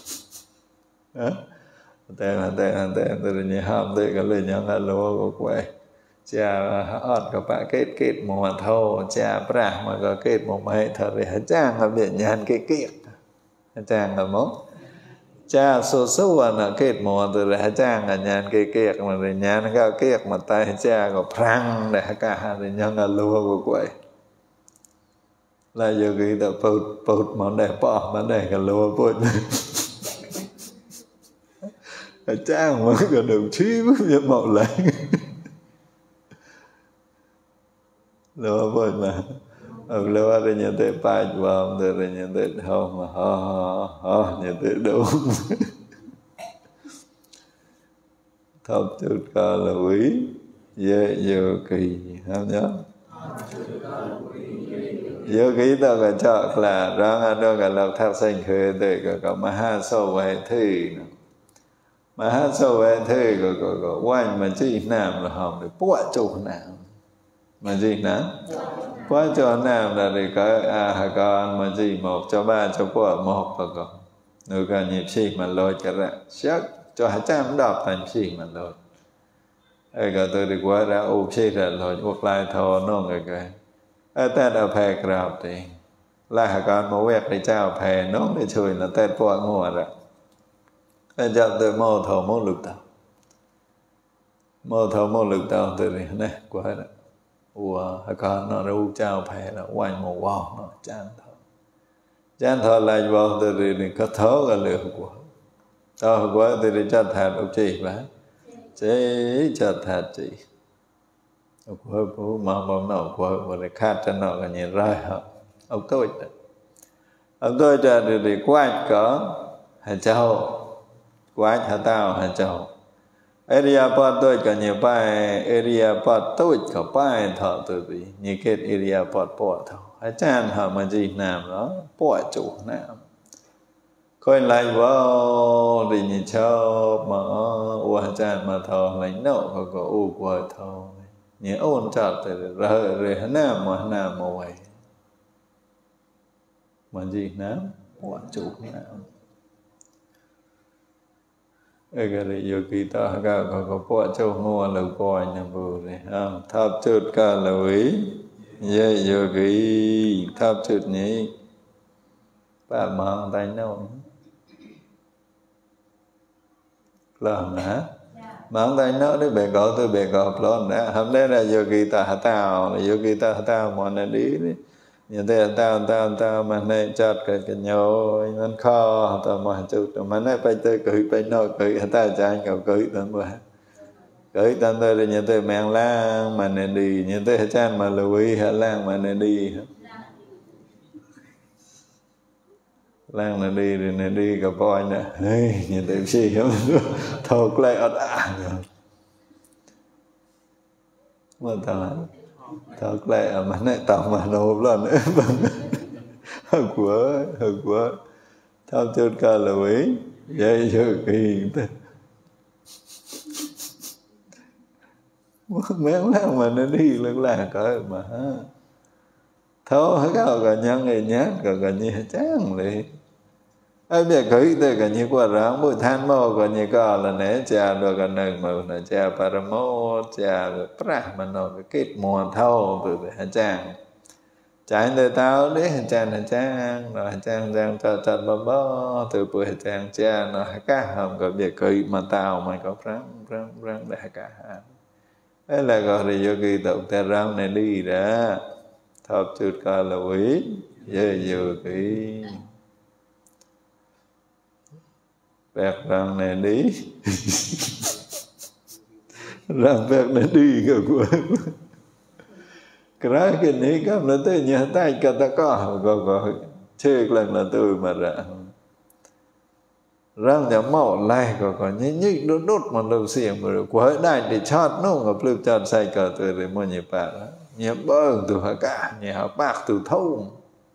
tem từ nhà ham từ cái lời nhắn là lâu của quay cha ọt các bạn kết một thâu cha pra mà có kết một mấy thật thì hết trang là biển nhàn cái kiệt hết trang là mốt cha số là kết một từ là trang là nhàn cái kiệt mà rồi nhàn cái kiệt mà tay cha có prang để cả thì nhân là lúa của quậy là giờ cái tập bột món đẹp bỏ món đẹp cả lúa bột trang mà có đồng chí với mạo lại lúa bột mà lúa rồi nhận tới ba vào rồi nhận tới không mà ho nhận tới đúng thấp chút có lưu ý dễ vô kỳ không nhớ vô kỳ ta có chọn là răng đó cả lộc thác sinh khởi để có mà ha sâu về thi mà ha sâu về thi có quanh mà chỉ nam là hòm để bua chủ nam mà gì nè quá cho nam là để có con mà gì một cho ba cho của một còn người cả nhịp gì mà lôi cho ra chắc cho hai trăm đọc thành gì mà lôi cái tôi đi qua ra ốp gì ra lôi cuộc lại thò nó người cái tên ở phe grab thì là hai con một việc để trao phe nó để chơi là tên của ngồi rồi bây giờ tôi mò thò mò lực tao tôi đi này qua đây hai con nó ru trao phe là quanh một vòng nó chán thọ lại vào từ đi có thớ cái lửa của tao quá từ đi chặt thạt ông chị vậy chế chặt thạt chị của bố mà nó của để khát cho nó là nhìn ra ông tôi cho đi quanh có hai cháu quanh hai tao hai cháu area part tôi cả nhiều bài area part tôi cả bài thọ từ đi như cái area part bỏ thọ hai chan họ mà gì làm đó bỏ chủ làm coi lại vào thì nhìn cho mà hai chan mà thọ lấy nợ có u của thọ nhớ ôn chặt rồi hắn nam mà vậy mà gì làm bỏ chủ làm cái này vô kỳ ta có bỏ châu mua là coi nè bù này tháp chút cả lưu ý dễ vô kỳ tháp chút nhỉ ba mang tay đâu làm hả mang tay nó để bề gõ tôi bề gõ lon đã hôm nay là vô kỳ ta tao là vô kỳ ta tao mà này đi như thế tao mà này chặt cái nhau nó khó tao mà chút mà này phải tới cưỡi nó cưỡi ta chạy cầu cưỡi tao mà cưỡi tao tới như thế mang lang mà này đi như thế chan mà lưu ý lang mà này đi lang này đi rồi này đi gặp voi nè như thế gì không thuộc lại ở mà tao thật lẽ mà này tao mà nộp lên nữa hơn quá thao chút cả lưu ý vậy chứ kỳ méo lắm mà nó đi lưng là cỡ mà thấu hết cả nhân này nhát cả như chán liền ai biết cái thế cái như qua ráng bụi than mô có như có là nè cha được cái nâng mà là cha paramo cha brahmano cái kết mùa thâu từ hành trang trái từ tao đấy hành trang rồi hành trang cho bó từ bụi hành trang cha nó cá hầm có biết cái mà tao mà có ráng để cả ấy là gọi là yogi tụng ta răng này đi ra thập chút coi là quý giờ cái bẹt răng này đi răng bẹt này đi cơ của cái này cảm là tới nhà tay cả ta có chơi lần là tôi mà ra răng nhà mỏ lại có nhích đốt mà đầu xiềng mà được quá đại để chót nó ngập lực chót say cờ tôi để mua nhiều bạc nhiều bơ từ hạ cả nhiều bạc từ thâu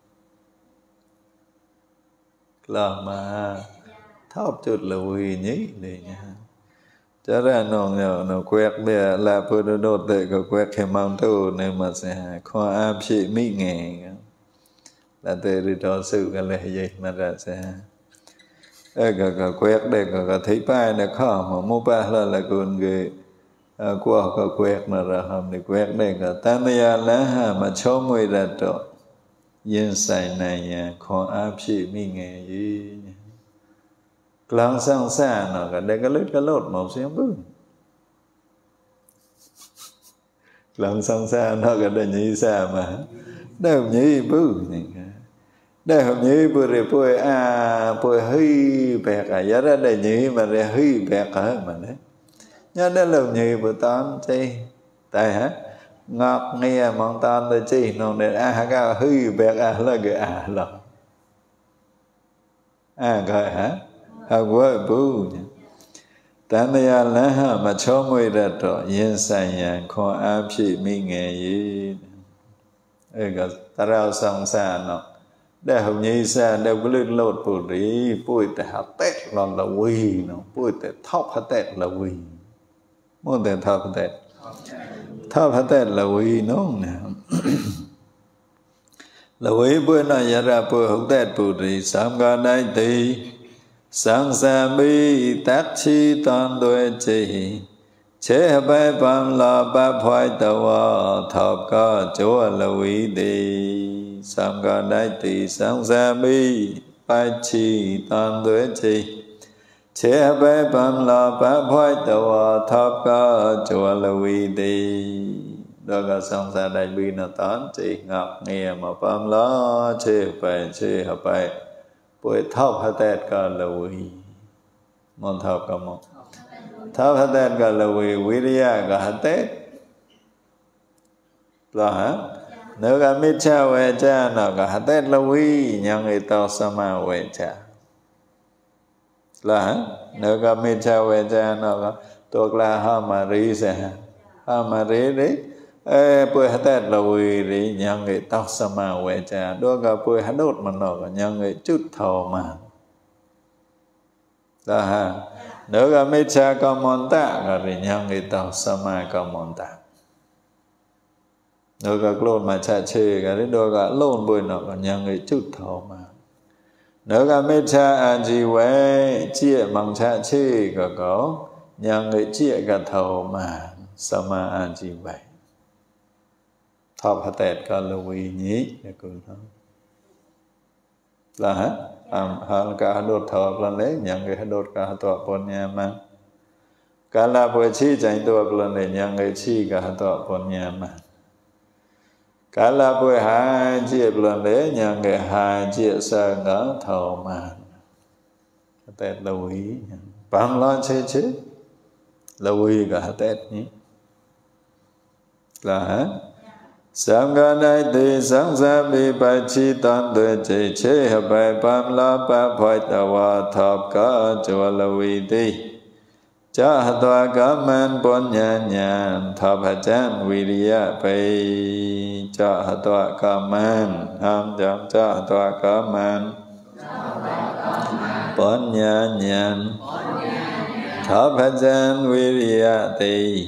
là mà thóc chút là vì nhí để nha cho ra nó quẹt bè là vừa đốt để có quẹt cái mong tu nên mà sẽ khoa áp sĩ mỹ nghề là từ đi cho sự cái lệ gì mà ra sẽ cái quẹt để cái thấy bài là khó mà mua ba là còn cái qua cái quẹt mà ra hầm để quẹt để cái tamaya lá mà cho mùi ra trọ yên sai này khó áp sĩ mỹ nghề gì lòng sang xa nó cái đây cái lốt màu xém bự lòng sang xa nó cái đây như xa mà đâu như bự đây hôm như bự rồi bôi hơi bẹt giá ra đây như mà rồi hơi bẹt hả mà đấy nhớ đây là như bự tón chi tại hả ngọt nghe mong tón tới chi nó để cái hơi bẹt là cái là gọi hả quá bù tamaya lá mà cho mùi ra trọ yên sai nhà khó áp sĩ mi nghe gì cái ta rao sang xa nó để hồng nhi xa đều có lên lột bù đi bùi tại hạt tết là quỳ nó bùi tại thóc hạt tết là quỳ muốn tại thóc hạt tết là quỳ nó nè là quỳ bùi nó giả ra bùi hạt tết bù đi sám ga đại tì sang sa bi tác chi toàn đuôi chỉ chế bài bằng là ba phai tàu thọ có chúa là quý đi sang ga đại tỷ sang sa bi bài chi toàn đuôi chỉ chế bài bằng là ba phai tàu thọ có chúa là quý đi đó là sang sa đại bi nó tán chỉ ngọc nghe mà bằng là chế hợp bài bồi thóc hạt tết cả là quý món thóc cả món thóc hạt tết cả là quý riya cả hạt tết là hả nếu cả mít cha về cha nào cả hạt tết là quý nhưng người ta sama về cha là hả nếu cả mít cha về cha nào cả thuộc là hamari sẽ hamari đấy bơi hạt tết là quý đi nhưng người ta sama về cha đó cả bơi hạt đốt mà nó nhưng người chút thầu mà là ha nếu cả mít cha có món tạ cả thì nhưng người ta sama có món tạ nếu cả lôn mà cha chê cả đến đó cả lôn bơi nó nhưng người chút thầu mà nếu cả mít cha an chi về chia bằng cha chê cả có nhưng người chia cả thầu mà sama an chi về thọ hạt tết cả là quý nhí để cùng thôi là hả cả đốt thọ là lấy nhận cái đốt cả thọ bốn nhà mà cả là buổi chi chạy thọ là để nhận cái chi cả thọ bốn nhà mà cả là buổi hai chia là để nhận cái hai chia sang cả thọ mà tết là quý bằng lo chơi chứ là quý cả tết nhí là hả sang ga đại tỷ sang sa bi bài chi toàn đuôi chỉ chế hợp bài bám la ba phai tawa thọ cả chùa là vi ti cha toa cả man bon nhàn thọ hạt chan viriya bay cha toa cả man ham jam cha toa cả man bon nhàn thọ hạt chan viriya ti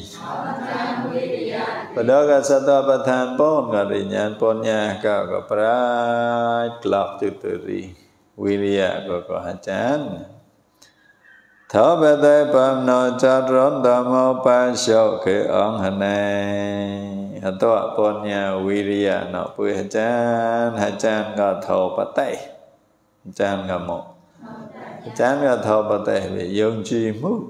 và đó là sát ba than bốn cái nhàn bốn nhà cả cái pride club từ từ đi Viriya của hạ chán thọ bê tê bàm nọ chát rón đà mô ba sâu khế ong hà này hà tọa bồn nhà Viriya nọ bùi hạ chán gà thọ bà tây hạ chán gà mộ hạ chán gà thọ bà tây vì dùng chi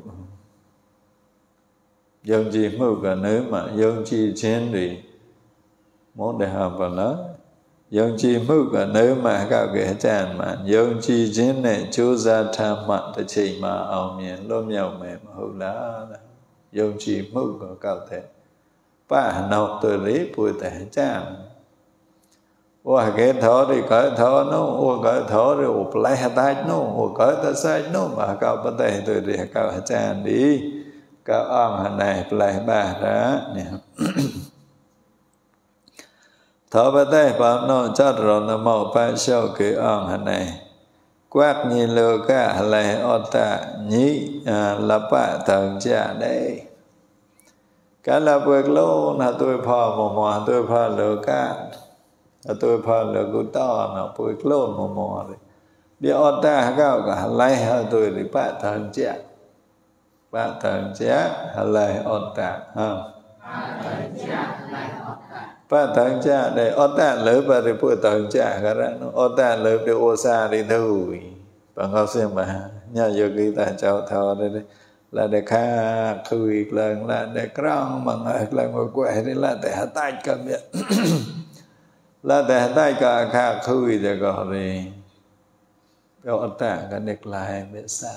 mưu cả nữ mà dùng chi chiến thì muốn để học vào nó dùng chi mưu cả nữ mà cao kể chàng mà dùng chi chiến này chú ra tham mặt để chỉ mà ông miền lốm nhau mềm hữu lá dùng chi mưu cả cao thể ba nọ tôi lý bùi thể chàng ủa cái thọ thì cởi thọ nó ủa cởi thọ rồi ủa lấy hạt tay nó ủa cởi ta sai nó mà cao bắt tay tôi đi cao chàng đi cao ông hành này lại ba đó nè thọ bát tây phạm nô chát rộn nô mô ba sâu kỷ ông hành này quát nhìn lô ca lại ô ta nhí là bạ thần cha đấy cái là việc lô là tôi phò mò tôi phò lô ca tôi phò lô cụ to nó việc lô mò đấy đi ô ta cao cả lại tôi đi bạ thần cha lại ô ta ha ba tầng cha để ở ta lỡ ba thì bữa tầng cha cái đó ở ta lỡ để ô xa đi thôi bằng học sinh mà nhà giờ khi ta chào thọ đây là để kha khui lần là để krong bằng lần một quẻ đi là để hạ tay cầm vậy là để hạ tay cả kha khui để gọi đi ở ta cái địch lại bị xa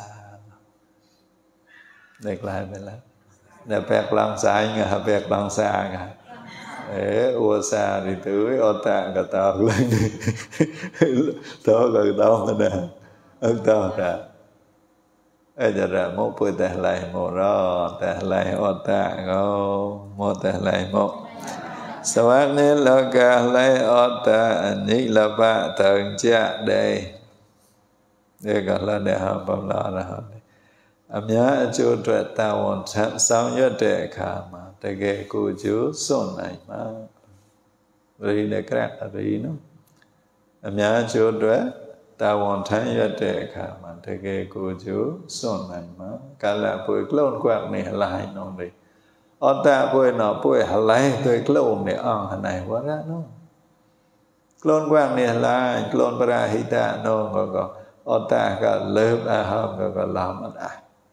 địch lại bị lắm để bẹt lòng sai nghe bẹt lòng xa nghe ua xa thì tưới ô tạ cả tao lên tao gần tao mà nè ơn tao ra ê giờ ra một bữa ta lại một đó ta lại ô tạ ngô một ta lại một sau ác nên là cả lại ô tạ nhị là ba tầng cha đây đây gọi là để học bằng lo ra học âm nhớ chú trẻ tao còn sao nhớ trẻ khả mà để ghé cô chú xuân này mà rồi để các rồi nó âm nhớ chú trẻ tao còn thấy nhớ trẻ khả mà để ghé cô chú xuân này mà cả là buổi lôn quạt này lại nó đi ở ta buổi nó buổi lại tôi lôn này ăn này quá đó nó lôn quạt này lại lôn parahita nó có ở ta cả lớp hôm có làm ăn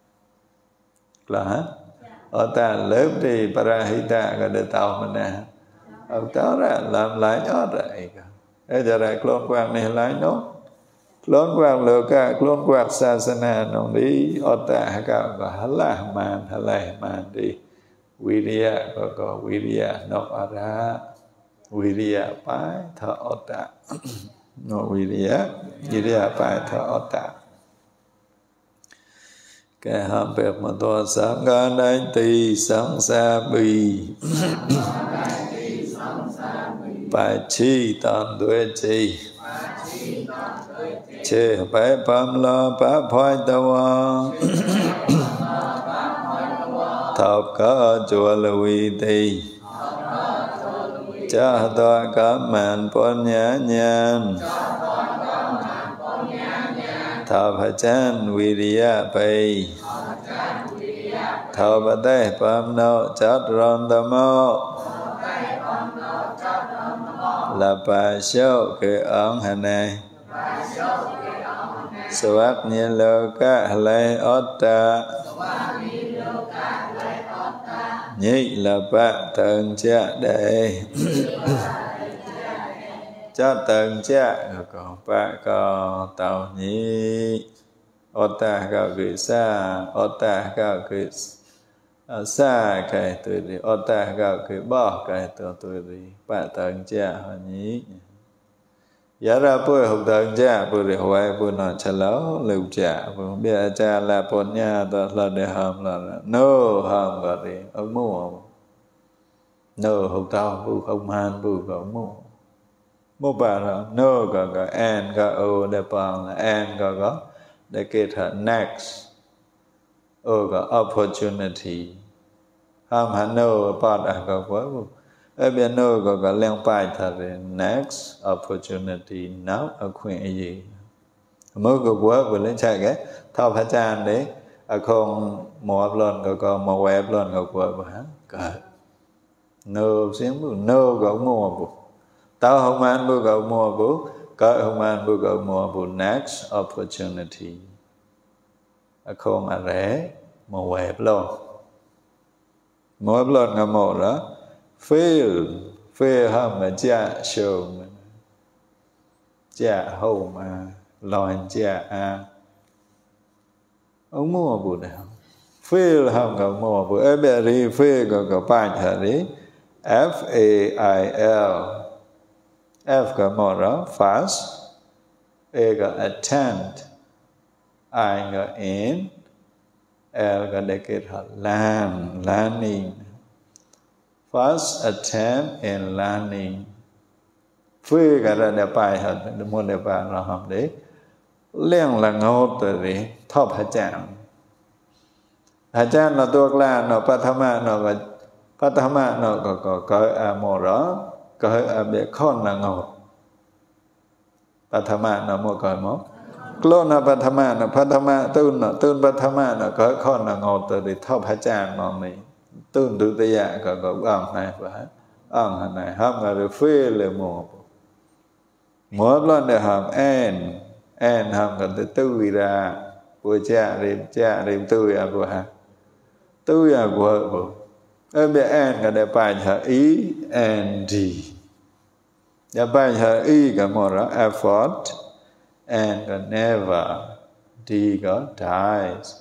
là ở ta lớp thì parahita cái để tao mình nè ông tao ra làm lại nhớ vậy bây giờ lại clone quang này lại nó clone quang lừa cả clone quang sasana nó đi ở ta cả có halai man đi Viriya có Viriya nó ara Viriya phải thọ ở ta nó Viriya phải thọ ở ta cái hàm bẹp mà to sáng ga đại tỳ sáng sa bì bài chi tam tuệ chi chê bái bám lo bá phoi tàu thập cả chùa lùi tỳ cha toa cả màn pon nhã nhàn thọ phật chan Viriya bay thọ bát tây bám nô chát rôn đà mô là bà sâu cái ống hà này swac nhiên lô ca lê ốt ta nhị là bà tầng cha đệ cho tầng cha còn bà có tàu nhị ốt ta có gửi xa ốt ta có gửi xa cái tôi đi ốt ta có gửi bỏ cái tôi đi bà tầng cha họ nhị giá ra bữa học tầng cha bữa đi hoài bữa nó chả lấu lưu cha bữa bây cha là bốn nhà đó là để hầm là no hầm gọi đi ông mua no học tao bữa không han bữa không mua bà là no có an có o để bằng là an có để kết hợp next o có opportunity ham han no part có quá ở bên no có liên bài thật next opportunity now ở khuyên gì mơ của quá vừa lên chạy cái thao phá chan đấy không mò lần có mò web lần có quá hả cả nơ xiêm bù nơ có mò bù tao không ăn bù có mò bù có không ăn bù có mò bù next opportunity không ăn rẻ mò web lần mò lần có mò đó fail hả mà cha show cha hậu mà lòi cha ông mua bù này không fail không có mua bù every fail có bài thở đi FAIL F có mua đó fast A có attend I có in L có để kết hợp learning fast attempt in learning fail cả để bài thở mua để bài là học đấy liên là ngô từ đi thọ phá chạm phá chạm là tuộc là nó patama nó có mồ đó có bị khôn là ngô patama nó mua coi mốt clone là patama tun patama nó có khôn là ngô từ đi thọ phá chạm nó này tun tự tự dạ có ông này phải ông này không là được phê là mồ lần để học en ham kan tu ra bữa cha rìm tu ya bữa ha tu ya bữa em biết en kan để bài hả ý and d ya bài hả ý cái món đó effort and kan never d có dies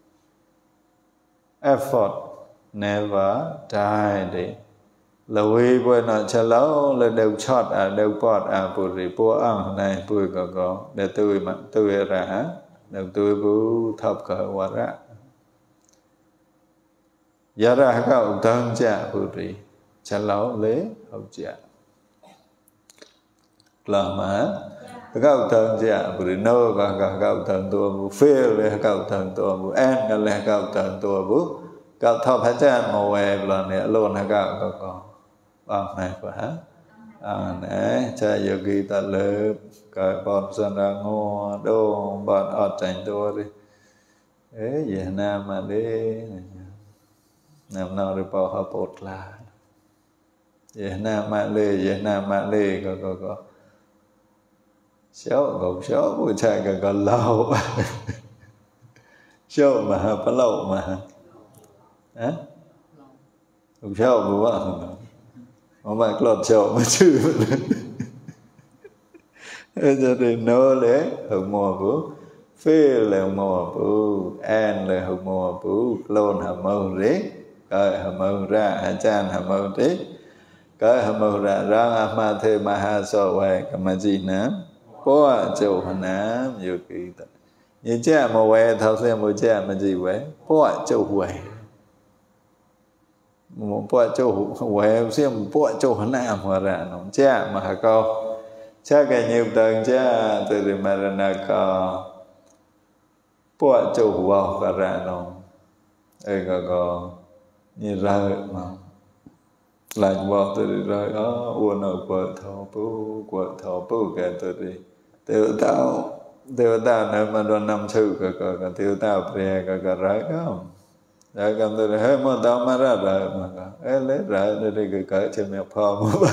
effort never die đi lôi bữa nọ chờ lâu là đều chót đều bọt bùi bùa ăn này bùi có để tôi ra đều tôi bù thập cỡ quá ra giá ra các ông thân cha bùi chờ lâu lấy ông cha là mà các ông thân cha bùi nô các ông thân tua bù phê lấy các ông thân tua bù an lấy các ông thân tua bù các thọ phá cha màu về là nè luôn các ông con này phải nè cha yogi ta lớp cái bọn dân ra ngô đô bọn ọt chành đô đi ấy Việt Nam mà đi làm nào được bảo hợp bột là Việt Nam mà đi có xéo bụi chạy có lâu xéo mà hợp lâu mà hả xéo bụi bọn mà lọt chậu mà chữ cho nên nó lấy hồng mùa bú phê là hồng mùa bú an là hồng mùa bú lôn hồng màu rế coi hồng màu ra hà chan hồng màu rế coi hồng màu ra mà thê mà ha so hoài cả mà gì ná có châu hà ná nhiều kỳ ta như cha mà hoài thao xem một cha mà gì vậy có châu hoài một bộ châu huệ xem một bộ châu hán nam hòa ra nó cha mà hà câu cha cái nhiều tầng cha từ từ mà ra co bộ châu huệ cả ra nó có như ra mà lại bộ từ từ rồi uốn ở của thọ bố cái từ từ tiêu tao nếu mà đoan năm sư cái tiêu tao về cái ra không đã cầm từ hết mà tao mà ra rồi mà lấy rồi để cái cỡ trên mẹ phò mà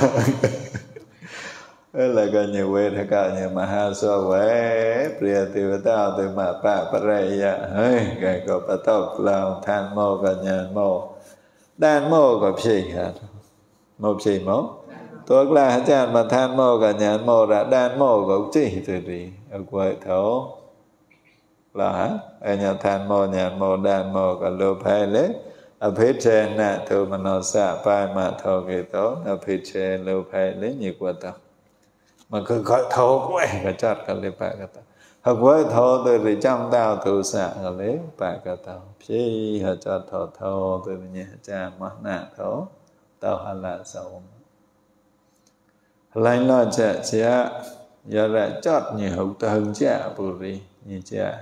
là cái nhiều quê thế cả nhiều mà ha so với bia tiêu tao từ mà pa đây ya cái có bắt tóc làm than mô cả nhà mô đan mô có gì hả một gì mô tôi là cha mà than mô cả nhà mô đã đan mô có gì từ đi ở quê thấu là nhà than mô đan mô cả lô phai lết ở phía trên nè tôi mà nó xả phai mà thô kỳ tốt ở phía trên lô phai lết nhiều quá tao mà cứ gọi thô quay cả chót cả lê phai cả tao học với thô tôi thì trong tao tôi xả cả lê phai cả tao khi họ cho thô tôi nhà cha mà nạ thô tao hà là sầu lành lo chạ chạ giờ lại chót nhiều hậu tầng chạ bù rì như chạ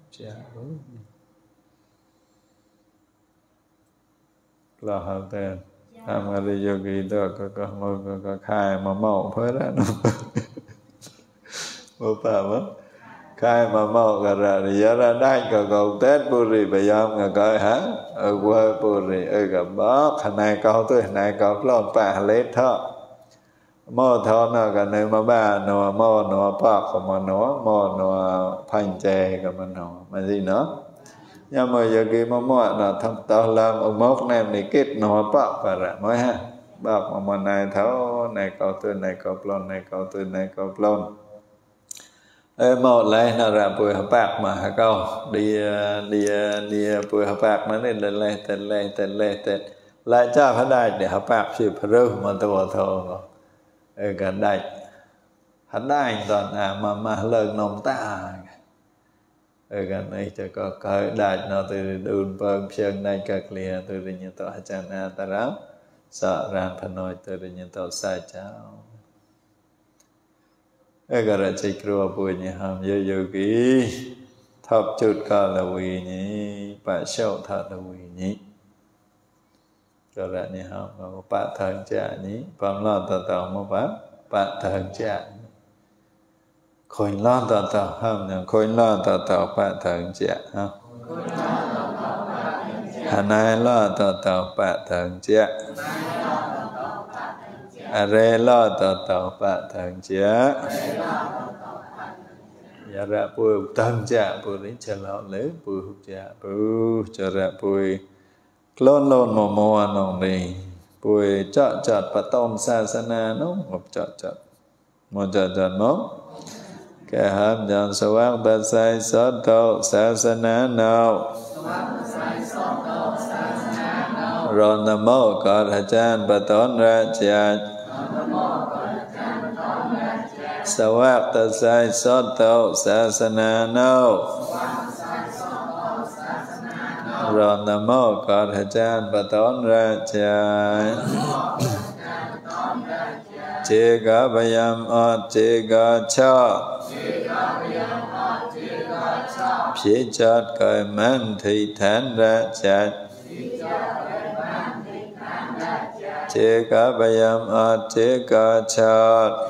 là hợp tên tham gia đi yogi đó có khai mà màu phải đó nó mô phà mất khai mà mò cả ra thì giờ ra đây cả cầu tết buri bây giờ cả coi hả ở quê buri ở cả bó khả này cầu tôi này cầu lon pa lết thọ mò thọ nó cả nơi mà ba nó mò nó pa của mà nó phanh chè cả mà gì nữa nhưng mà giờ kia mà mò là thằng tao làm ông mốc này thì kết nó pa cả ra mới ha bác mà này tháo này cầu tôi này cầu lon này cầu tôi này cầu lon một lại là ra buổi học bạc mà câu đi buổi học bạc nó nên lên lại cho phải đại để học bạc sự phải rưu mà tôi thô cả đại hắn đại toàn mà lần nông ta cái này cho có cái đại nó từ đun bơm chân này các lìa từ như tao chân ta ráo sợ ran phần nói từ như tao sai cháu Agara chikruwa punya ham yogi thập chút cả là vì nhỉ bà sâu thật là vì nhỉ rồi lại nhỉ ham mà bà thần cha nhỉ bà lo tao mà bà thần cha khôi lo tao ham nhỉ khôi lo tao bà thần cha ha hà này lo tao bà thần cha Are lo tao pa thằng chia ya ra bui thằng cha bui đến chờ lo lấy bui hút cha bui chờ ra bui lon mò nong đi bui chọt pa tom sa sana nó ngọc chọt mò chọt nó cái ham dàn sawang ta sai sót tao sa sana nào rồi nam mô có thà chan pa ton ra cha Sawak tasai soto sasana no Rồi nam mô có thà chan pa ton ra cha Chê ga bayam ot chê ga cho Phía chót cởi man thị thán ra cha Chê ga bayam ot chê ga cho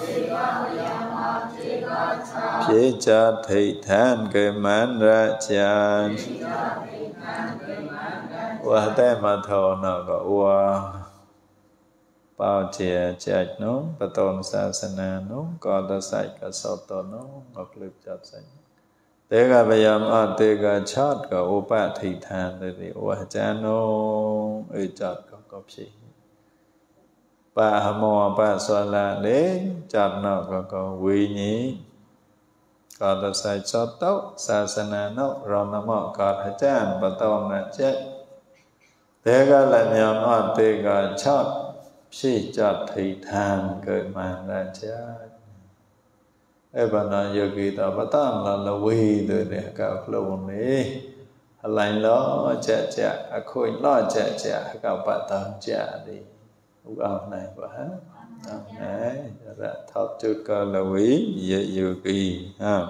Phía chót thị thán cởi man ra cha Qua tế mà thô nó có qua bao chìa chạch nó bà tôn sa sana nó có ta sạch cả sốt tổ nó ngọc lực chọt sạch tế gà bà yam át tế gà chót cả ô bạ thị thàn để thì ô cha nó ư chọt có gì bà hà mò bà xoa là đến chọt nó có quý nhí có ta sạch sốt tốt sa sana nó rồi nó mò có thà chan bà tôn là chết tế gà là yam át tế gà chót si chọt thị thàn cởi màn ra cha bà nói yogi ta bắt tam là quy từ để cả luôn này lành đó chả khôi lo chả cả bạn tam chả đi lúc ông này bà đấy ra thọ chút cả là quý yogi ha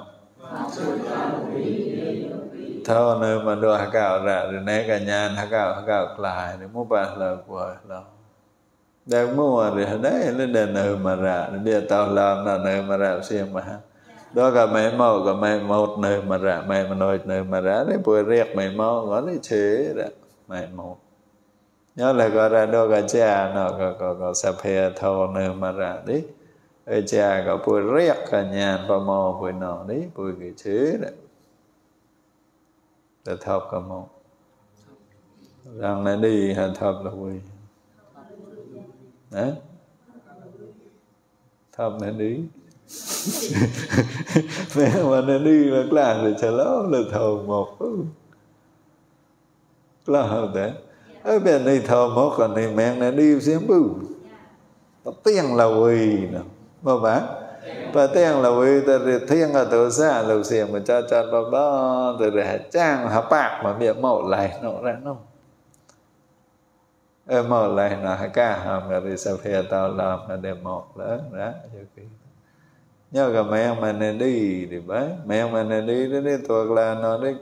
thọ nơi mà đồ cạo ra rồi này cả nhà cạo lại để mua bạn là của là đang mua rồi đấy nó đền nơi mà ra để tao làm là nơi mà ra xem mà đó cả mấy màu cả mấy một nơi mà ra mấy mà nói nơi mà ra đấy bữa riết mấy màu có đấy chế đó mấy một nhớ là gọi ra đó cả cha nó có sắp hè thâu nơi mà ra đấy ở cha có bữa riết cả nhà và màu bữa nọ đấy bữa cái chế đó để thâu cả một rằng là đi hay thâu là vui đấy thầm nên đi mẹ mà nên đi mà làm thì chờ lâu là thầu một là hợp đấy ở bên này thầu một còn thì mẹ nên đi xem bù tiếng là quỳ nào mà bác và tiếng là quỳ ta thì tiếng là tổ xa lầu xiềng mà cho bà bó từ để trang hả bạc mà miệng mẫu lại nó ra nó mở lại là cả hàm là đi sao phê tao làm là để một lớn đó nhớ cả mấy ông mà nên đi thì bấy mấy ông mà nên đi đi thuộc là nó đi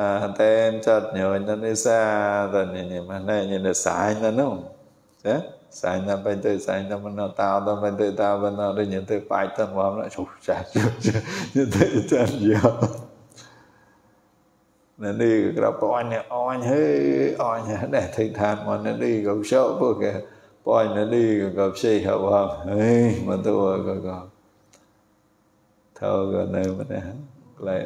tên chợt nhớ nó đi xa rồi nhìn mà này nhìn là sai nó đúng thế sai năm bên từ sai năm bên nào tao tao bên từ tao bên nào đây những từ bài tân vào lại chụp chả những từ chân nhiều nên đi gặp oanh hết để thịnh than mà nó đi gặp sâu bữa kìa oanh nó đi gặp xe hậu không mà tôi gặp thôi rồi nơi mà lại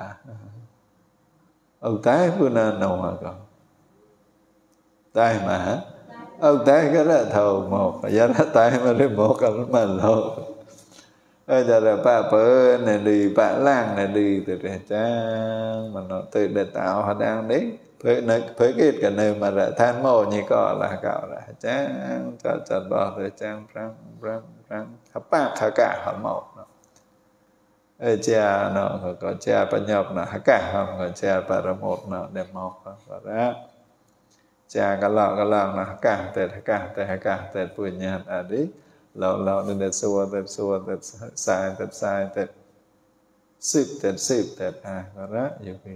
ông tái bữa nào nào mà còn tai mà hả ông tái cái đó thầu một giá đó tai mà đi một cái mà lâu bây giờ là ba bữa này đi ba lang này đi từ để trang mà nó từ để tạo họ đang đấy với cái nơi mà lại than mồ như có là cạo là trang cho chặt bỏ từ trang răng hấp bạc hả cả họ một cha nó có cha ba nhập nó hả cả không có cha ba ra một nó để một và đó cha cái lọ nó hả cả tết bùi nhạt đi lọ nên tết sai tết tết và đó nhiều khi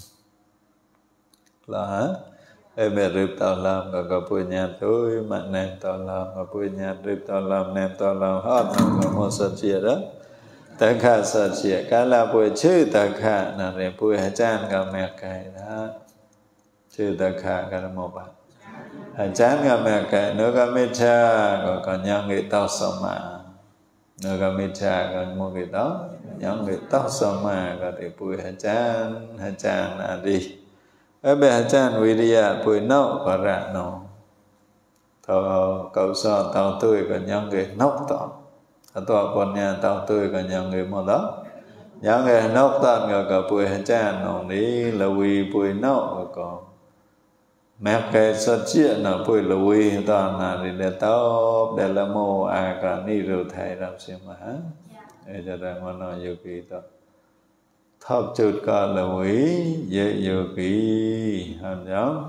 là em mẹ rịp tao làm có bùi nhạt thôi mà nem tao làm có bùi nhạt rịp tao làm nem tao làm hết có một số chuyện đó tất cả sự chuyện cái là bùi chữ tất cả là để bùi hải chan cả mẹ cái đó chữ tất cả cái là một bạn hải chan cả mẹ cái nếu cả mẹ cha có nhang người tao sống mà nếu cả mẹ cha có một cái đó nhang người tao sống mà có để bùi hải chan là đi ở bên hải chan vidia bùi nấu có ra nấu thọ cậu so tao tươi có nhang người nấu tao atau punya tao tươi còn nhà người mà đó nhà người nấu tan người cả bùi hành trang nông đi là vì bùi nấu còn mẹ cái sợi chia là bùi là vì toàn là để tao để là mồ cả ni rồi thầy làm xem mà để cho rằng mà nói nhiều kỳ đó thấp chút cả là vì dễ nhiều kỳ hàm giống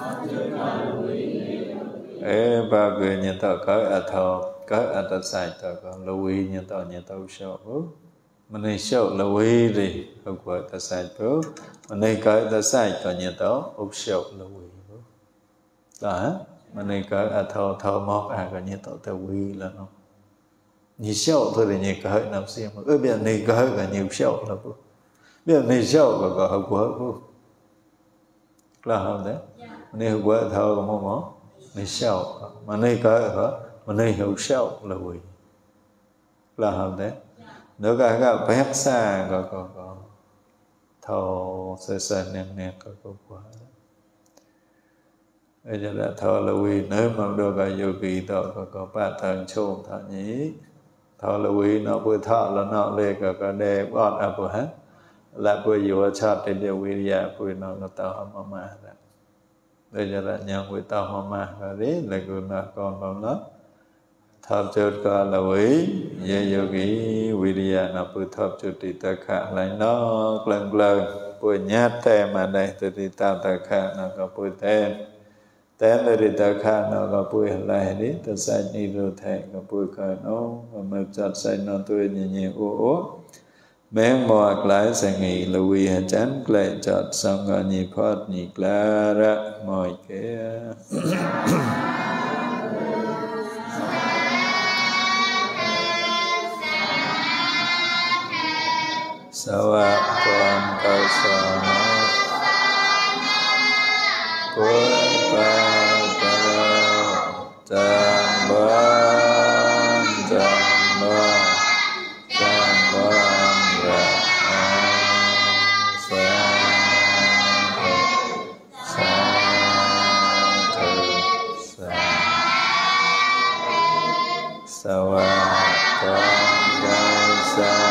ba người nhà tao có thọ có ta sai ta có lưu ý như tao sợ mình này sợ lưu ý đi không có ta sai bớt mình này có ta sai có như tao ốp sợ lưu ý đó mình này có thao móc có như tao lưu ý là nó như sợ thôi thì như có làm xem mà bây giờ này có cả nhiều sợ là bớt bây giờ này sợ có không có bớt là không đấy này không có thao có mỏ này sợ mà này có mà này hiểu sâu là vì là hợp đấy nếu cả bét xa có thầu sơ nè có quá bây giờ là thầu là vì nếu mà được cả yogi có ba thần chôn thọ nhí thầu là vì nó vừa thọ là nó lê có đề bọt vừa hết là vừa vừa chặt để điều vi ya vừa nó tao mà bây giờ là nhau với tao mà rồi đấy là người nào còn làm đó thập chốt cả là quý về yogi vidya nó bự thập chốt đi tất cả lại nó lần bùi nhát tem mà đây từ đi tao tất cả nó có bùi tem từ đi tất cả nó có bùi lại đi từ sai đi rồi thề có bùi cởi nó và mập chặt sai nó tôi nhẹ ô mẹ mò lại sẽ nghỉ là vì hành chán lại chặt xong rồi nhị phật nhị la ra mọi cái Sawa Tuan Kasana Purpa Jambang Sawa Tuan Kasana